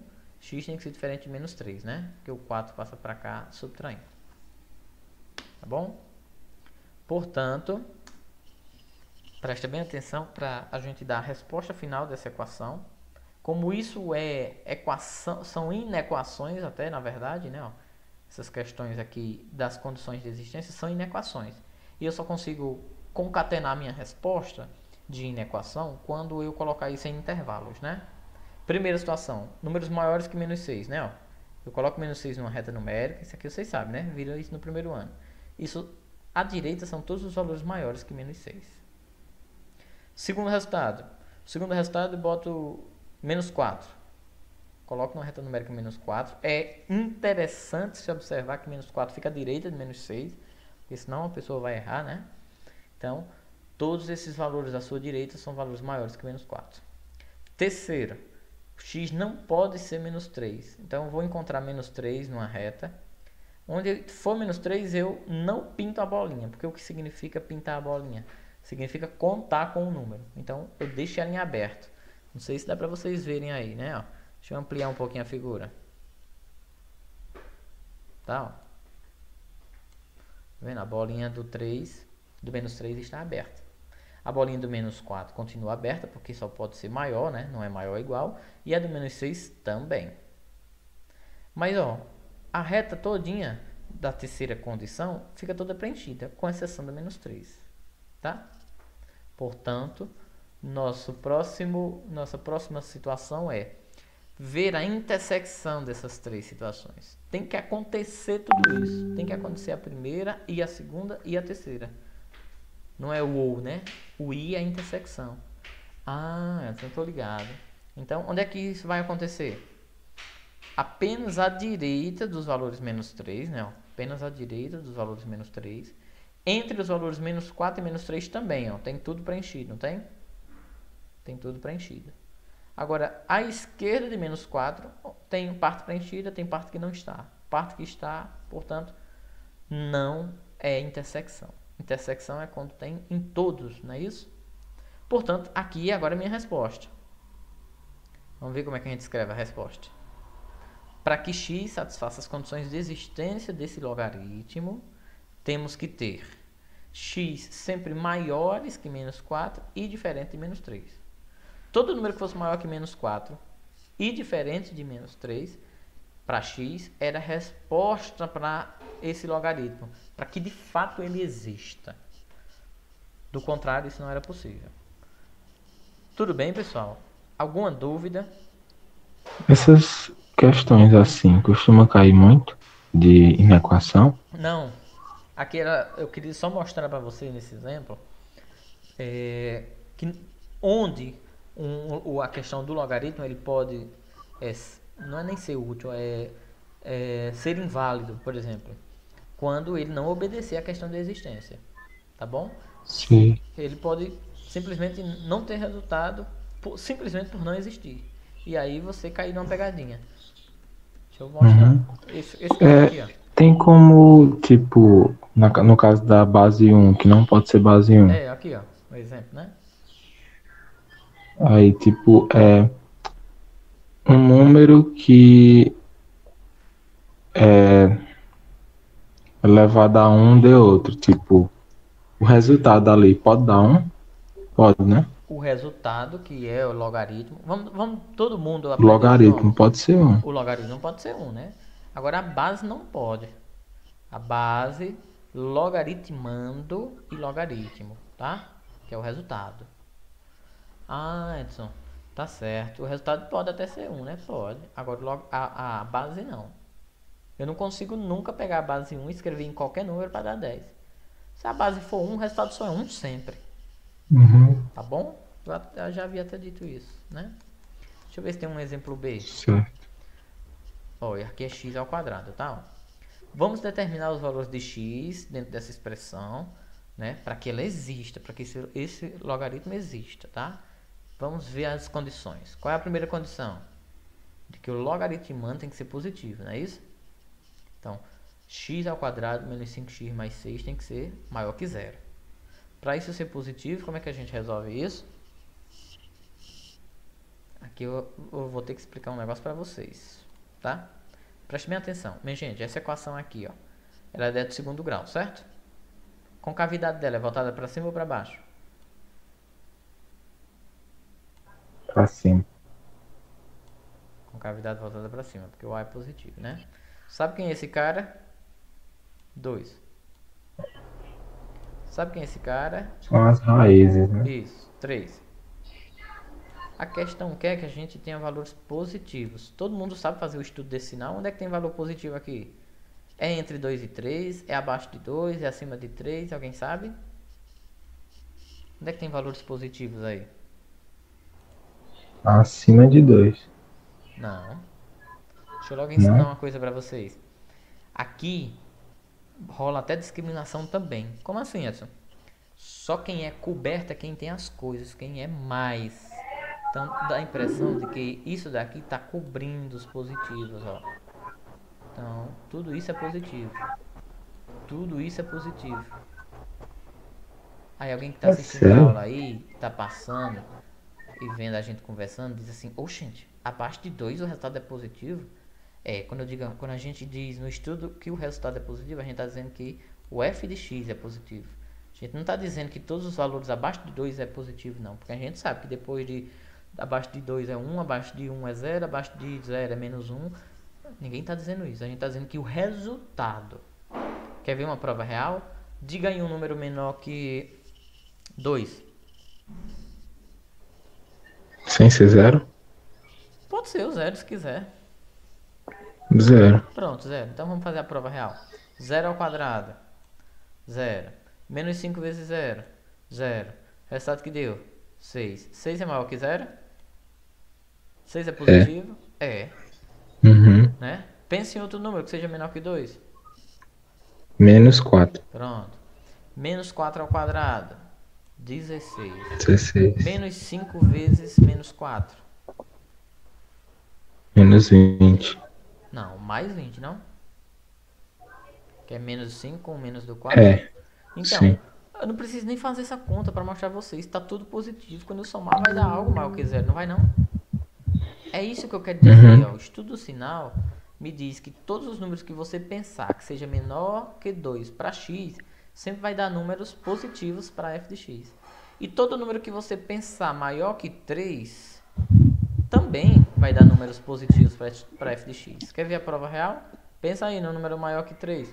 x tem que ser diferente de menos três, né? Porque o quatro passa para cá subtraindo. Tá bom? Portanto, presta bem atenção para a gente dar a resposta final dessa equação. Como isso é equação, são inequações até, na verdade, né? Ó, essas questões aqui das condições de existência são inequações. E eu só consigo concatenar minha resposta de inequação quando eu colocar isso em intervalos, né? Primeira situação, números maiores que menos seis, né? Ó, eu coloco menos seis numa reta numérica, isso aqui vocês sabem, né? Vira isso no primeiro ano. Isso, à direita, são todos os valores maiores que menos seis. Segundo resultado. Segundo resultado, eu boto menos quatro. Coloco numa reta numérica menos quatro. É interessante se observar que menos quatro fica à direita de menos seis, porque senão a pessoa vai errar, né? Então, todos esses valores à sua direita são valores maiores que menos quatro. Terceiro, x não pode ser menos três. Então, eu vou encontrar menos três numa reta. Onde for menos três, eu não pinto a bolinha. Porque o que significa pintar a bolinha? Significa contar com o número. Então, eu deixo ela em aberto. Não sei se dá para vocês verem aí, né? Ó, deixa eu ampliar um pouquinho a figura. Tá, ó. Tá vendo? A bolinha do três, do menos três está aberta. A bolinha do menos quatro continua aberta, porque só pode ser maior, né? Não é maior ou igual. E a do menos seis também. Mas, ó, a reta todinha da terceira condição fica toda preenchida, com exceção do menos três. Tá? Portanto, nosso próximo, nossa próxima situação é ver a intersecção dessas três situações. Tem que acontecer tudo isso. Tem que acontecer a primeira, e a segunda, e a terceira. Não é o ou, né? O i é a intersecção. Ah, eu estou ligado. Então, onde é que isso vai acontecer? Apenas à direita dos valores menos três, né? Apenas à direita dos valores menos três. Entre os valores menos quatro e menos três também, ó. Tem tudo preenchido, não tem? Tem tudo preenchido. Agora, à esquerda de menos quatro, tem parte preenchida, tem parte que não está. Parte que está, portanto, não é intersecção. Intersecção é quando tem em todos, não é isso? Portanto, aqui agora é a minha resposta. Vamos ver como é que a gente escreve a resposta. Para que x satisfaça as condições de existência desse logaritmo, temos que ter x sempre maiores que menos quatro e diferente de menos três. Todo número que fosse maior que menos quatro e diferente de menos três, para x, era a resposta para esse logaritmo, para que de fato ele exista. Do contrário, isso não era possível. Tudo bem, pessoal? Alguma dúvida? Essas questões assim costumam cair muito de inequação? Não. Aqui era, eu queria só mostrar para você nesse exemplo é, que onde um, a questão do logaritmo ele pode é, não é nem ser útil, é, é ser inválido, por exemplo, quando ele não obedecer à questão da existência, tá bom? Sim. Ele pode simplesmente não ter resultado por, simplesmente por não existir, e aí você cair numa pegadinha. Deixa eu mostrar. Uhum. Esse, esse cara é, aqui, ó. Tem como, tipo, na, no caso da base um, que não pode ser base um. É, aqui, ó, o exemplo, né? Aí, tipo, é um número que é elevado a um de outro. Tipo, o resultado ali pode dar um? Pode, né? O resultado, que é o logaritmo. Vamos, vamos todo mundo O logaritmo pode ser um. O logaritmo pode ser um, né? Agora a base não pode. A base, logaritmando e logaritmo, tá? Que é o resultado. Ah, Edson, tá certo. O resultado pode até ser um, né? Pode. Agora a, a base não. Eu não consigo nunca pegar a base um e escrever em qualquer número para dar dez. Se a base for um, o resultado só é um sempre. Uhum. Tá bom? Eu já havia até dito isso, né? Deixa eu ver se tem um exemplo B. Certo. Olha, aqui é x ao quadrado, tá? Vamos determinar os valores de x dentro dessa expressão, né? Para que ela exista, para que esse, esse logaritmo exista, tá? Vamos ver as condições. Qual é a primeira condição? De que o logaritmando tem que ser positivo, não é isso? Então, x ao quadrado menos cinco x mais seis tem que ser maior que zero. Para isso ser positivo, como é que a gente resolve isso? Aqui eu, eu vou ter que explicar um negócio para vocês. tá? Preste bem atenção. Minha gente, essa equação aqui, ó, ela é do segundo grau, certo? Concavidade dela é voltada para cima ou para baixo? Pra cima. Concavidade voltada para cima, porque o A é positivo, né? Sabe quem é esse cara? dois. Sabe quem é esse cara? São as raízes, né? Isso, três. A questão quer que a gente tenha valores positivos. Todo mundo sabe fazer o estudo desse sinal. Onde é que tem valor positivo aqui? É entre dois e três? É abaixo de dois? É acima de três? Alguém sabe? Onde é que tem valores positivos aí? Acima de dois. Não. Deixa eu logo ensinar Não? uma coisa pra vocês. Aqui rola até discriminação também. Como assim, Edson? Só quem é coberto é quem tem as coisas, quem é mais. Então dá a impressão de que isso daqui está cobrindo os positivos, ó. Então tudo isso é positivo. Tudo isso é positivo. Aí alguém que está É assistindo a sério? aula aí, está passando e vendo a gente conversando, diz assim: oxente, abaixo de dois o resultado é positivo? É, quando eu digo, quando a gente diz no estudo que o resultado é positivo, a gente está dizendo que o f de x é positivo. A gente não está dizendo que todos os valores abaixo de dois é positivo, não. Porque a gente sabe que depois de abaixo de dois é um, abaixo de um é zero, abaixo de zero é menos um. Ninguém está dizendo isso. A gente está dizendo que o resultado. Quer ver uma prova real? Diga aí um número menor que dois. Sem ser zero? Pode ser o zero se quiser. Zero. Pronto, zero. Então vamos fazer a prova real. Zero ao quadrado. Zero. Menos cinco vezes zero. Zero. Resultado que deu? seis. seis é maior que zero? seis é positivo? É. Uhum. Né? Pense em outro número que seja menor que dois. Menos quatro. Pronto. Menos quatro ao quadrado. dezesseis. dezesseis. Menos cinco vezes menos quatro. Menos vinte. Não, mais vinte, não? Que é menos cinco ou menos do quatro? É. Então, Sim. eu não preciso nem fazer essa conta para mostrar a vocês. Está tudo positivo. Quando eu somar vai dar algo maior que zero. Não vai não? É isso que eu quero dizer. Uhum. Ó. O estudo do sinal me diz que todos os números que você pensar que seja menor que dois para x, sempre vai dar números positivos para f de x. E todo número que você pensar maior que três, também vai dar números positivos para f de x. Quer ver a prova real? Pensa aí no número maior que três.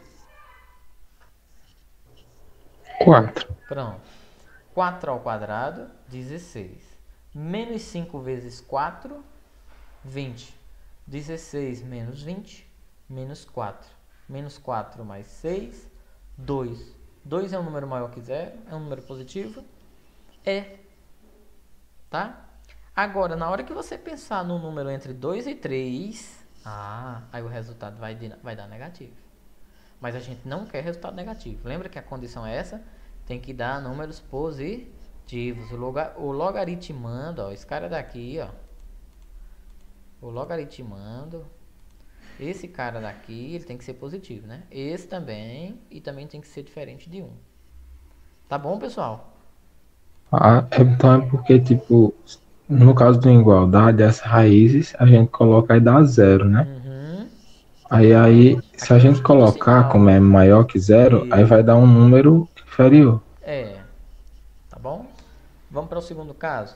quatro. Pronto. quatro ao quadrado, dezesseis. Menos cinco vezes quatro, vinte. dezesseis menos vinte, menos quatro. Menos quatro mais seis, dois. dois é um número maior que zero? É um número positivo? É. Tá? Agora, na hora que você pensar no número entre dois e três, ah, aí o resultado vai, de, vai dar negativo. Mas a gente não quer resultado negativo. Lembra que a condição é essa? Tem que dar números positivos. O, loga, o logaritmando, ó, esse cara daqui, ó. O logaritmando, esse cara daqui, ele tem que ser positivo, né? Esse também, e também tem que ser diferente de um. Tá bom, pessoal? Ah, então é porque, tipo, no caso do igualdade, as raízes, a gente coloca e dá zero, né? Uhum. Aí, aí, se a Aqui é o gente estudo colocar sinal. como é maior que zero, aí vai dar um número inferior. É. Tá bom? Vamos para o segundo caso.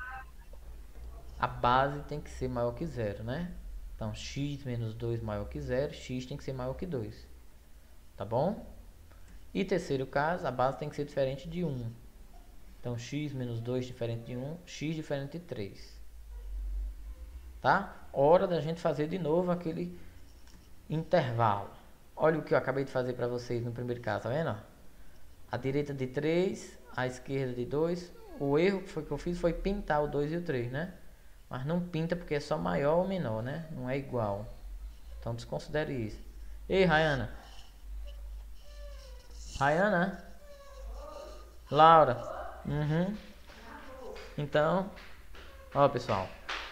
A base tem que ser maior que zero, né? Então, x menos dois maior que zero, x tem que ser maior que dois. Tá bom? E terceiro caso, a base tem que ser diferente de um. Então, x menos dois diferente de um, x diferente de três. Tá? Hora da gente fazer de novo aquele intervalo. Olha o que eu acabei de fazer para vocês no primeiro caso, tá vendo? A direita de três, a esquerda de dois. O erro que, foi que eu fiz foi pintar o dois e o três, né? Mas não pinta porque é só maior ou menor, né? Não é igual. Então desconsidere isso. Ei, Rayana. Rayana. Laura. Uhum. Então, ó, pessoal.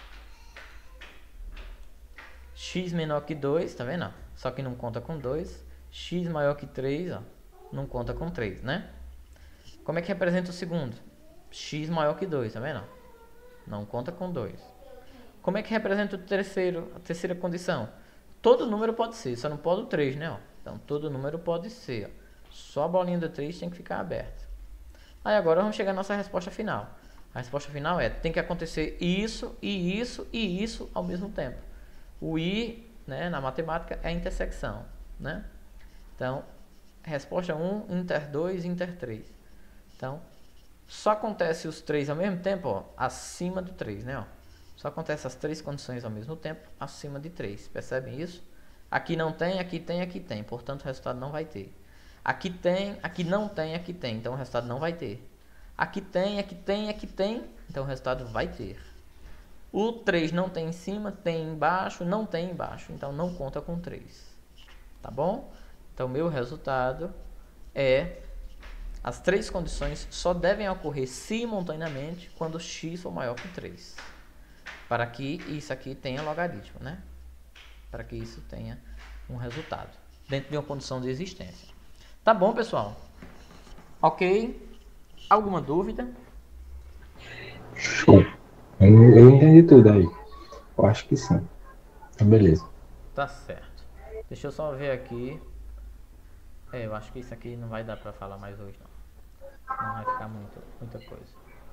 X menor que dois, tá vendo? Só que não conta com dois. X maior que três, ó. Não conta com três, né? Como é que representa o segundo? X maior que dois, tá vendo? Não conta com dois. Como é que representa o terceiro, a terceira condição? todo número pode ser, só não pode o três, né? Ó. Então todo número pode ser. Ó. Só a bolinha do três tem que ficar aberta. Aí agora vamos chegar à nossa resposta final. A resposta final é, tem que acontecer isso, e isso, e isso ao mesmo tempo. O I, né, na matemática, é a intersecção, né? Então, resposta um, inter dois, inter três. Então, só acontece os três ao mesmo tempo, ó, acima do três, né? Ó. Só acontece as três condições ao mesmo tempo, acima de três. Percebem isso? Aqui não tem, aqui tem, aqui tem. Portanto, o resultado não vai ter. Aqui tem, aqui não tem, aqui tem. Então, o resultado não vai ter. Aqui tem, aqui tem, aqui tem. Então, o resultado vai ter. O três não tem em cima, tem embaixo, não tem embaixo. Então, não conta com três. Tá bom? Então, meu resultado é... As três condições só devem ocorrer simultaneamente quando x for maior que três. Para que isso aqui tenha logaritmo, né? Para que isso tenha um resultado. Dentro de uma condição de existência. Tá bom, pessoal? Ok? Alguma dúvida? Show. Eu, eu entendi tudo aí. Eu acho que sim. Então, beleza. Tá certo. Deixa eu só ver aqui. É, eu acho que isso aqui não vai dar pra falar mais hoje, não. Não vai ficar muito, muita coisa.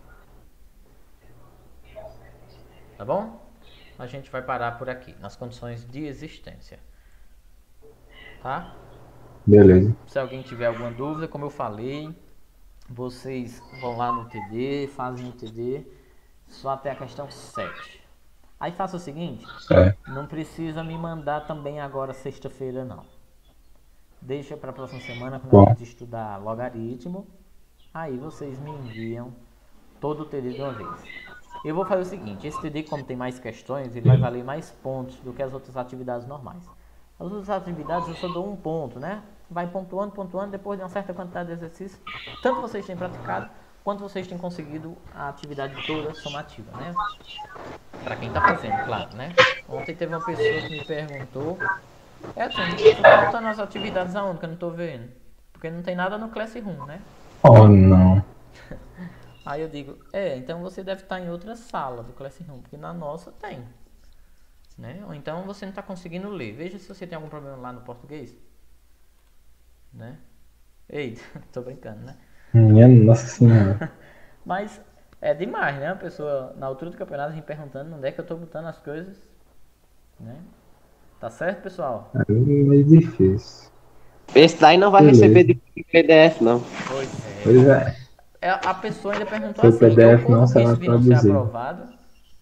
Tá bom? A gente vai parar por aqui, nas condições de existência. Tá? Beleza. Se alguém tiver alguma dúvida, como eu falei, vocês vão lá no T D, fazem o T D, só até a questão sete. Aí faça o seguinte, É. não precisa me mandar também agora sexta-feira, não. Deixa para a próxima semana, quando Bom. a gente estudar logaritmo. Aí vocês me enviam todo o T D de uma vez. Eu vou fazer o seguinte, esse T D, como tem mais questões, ele vai valer mais pontos do que as outras atividades normais. As outras atividades eu só dou um ponto, né? Vai pontuando, pontuando, depois de uma certa quantidade de exercícios. Tanto vocês têm praticado, quanto vocês têm conseguido a atividade toda somativa, né? Para quem está fazendo, claro, né? Ontem teve uma pessoa que me perguntou... É assim, tu tá botando as atividades aonde que eu não tô vendo? Porque não tem nada no Classroom, né? Oh, não. Aí eu digo, é, então você deve estar em outra sala do Classroom, porque na nossa tem. Né? Ou então você não está conseguindo ler. Veja se você tem algum problema lá no português. Né? Ei, tô brincando, né? Minha nossa senhora. Mas é demais, né? A pessoa, na altura do campeonato, me perguntando onde é que eu tô botando as coisas. Né? Tá certo, pessoal? É meio difícil. Esse daí não vai Beleza. receber de P D F, não. Pois é. Pois é. É, a pessoa ainda perguntou Seu assim, P D F então não corre o será risco de não ser traduzido. aprovado?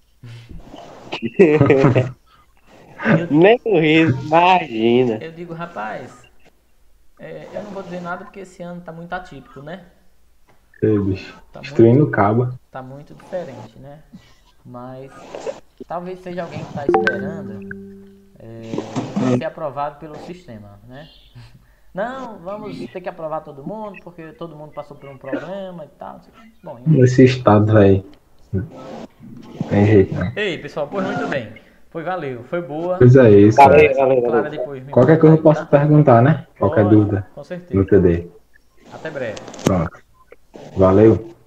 Eu, Nem o riso, imagina. eu digo, rapaz, é, eu não vou dizer nada porque esse ano tá muito atípico, né? Ei, bicho. Tá Destruindo muito, o cabo. tá muito diferente, né? Mas talvez seja alguém que tá esperando é, ser aprovado pelo sistema, né? Não, vamos ter que aprovar todo mundo porque todo mundo passou por um problema e tal. Bom, enfim. Nesse estado aí. Tem jeito, não. Ei, pessoal, pois muito bem. Foi, valeu, foi boa. Pois é isso. Valeu, valeu, Clara valeu. depois me Qualquer manda coisa eu aí, posso tá? perguntar, né? Qualquer Pode, dúvida com no certeza. T D. Até breve. Pronto. Valeu.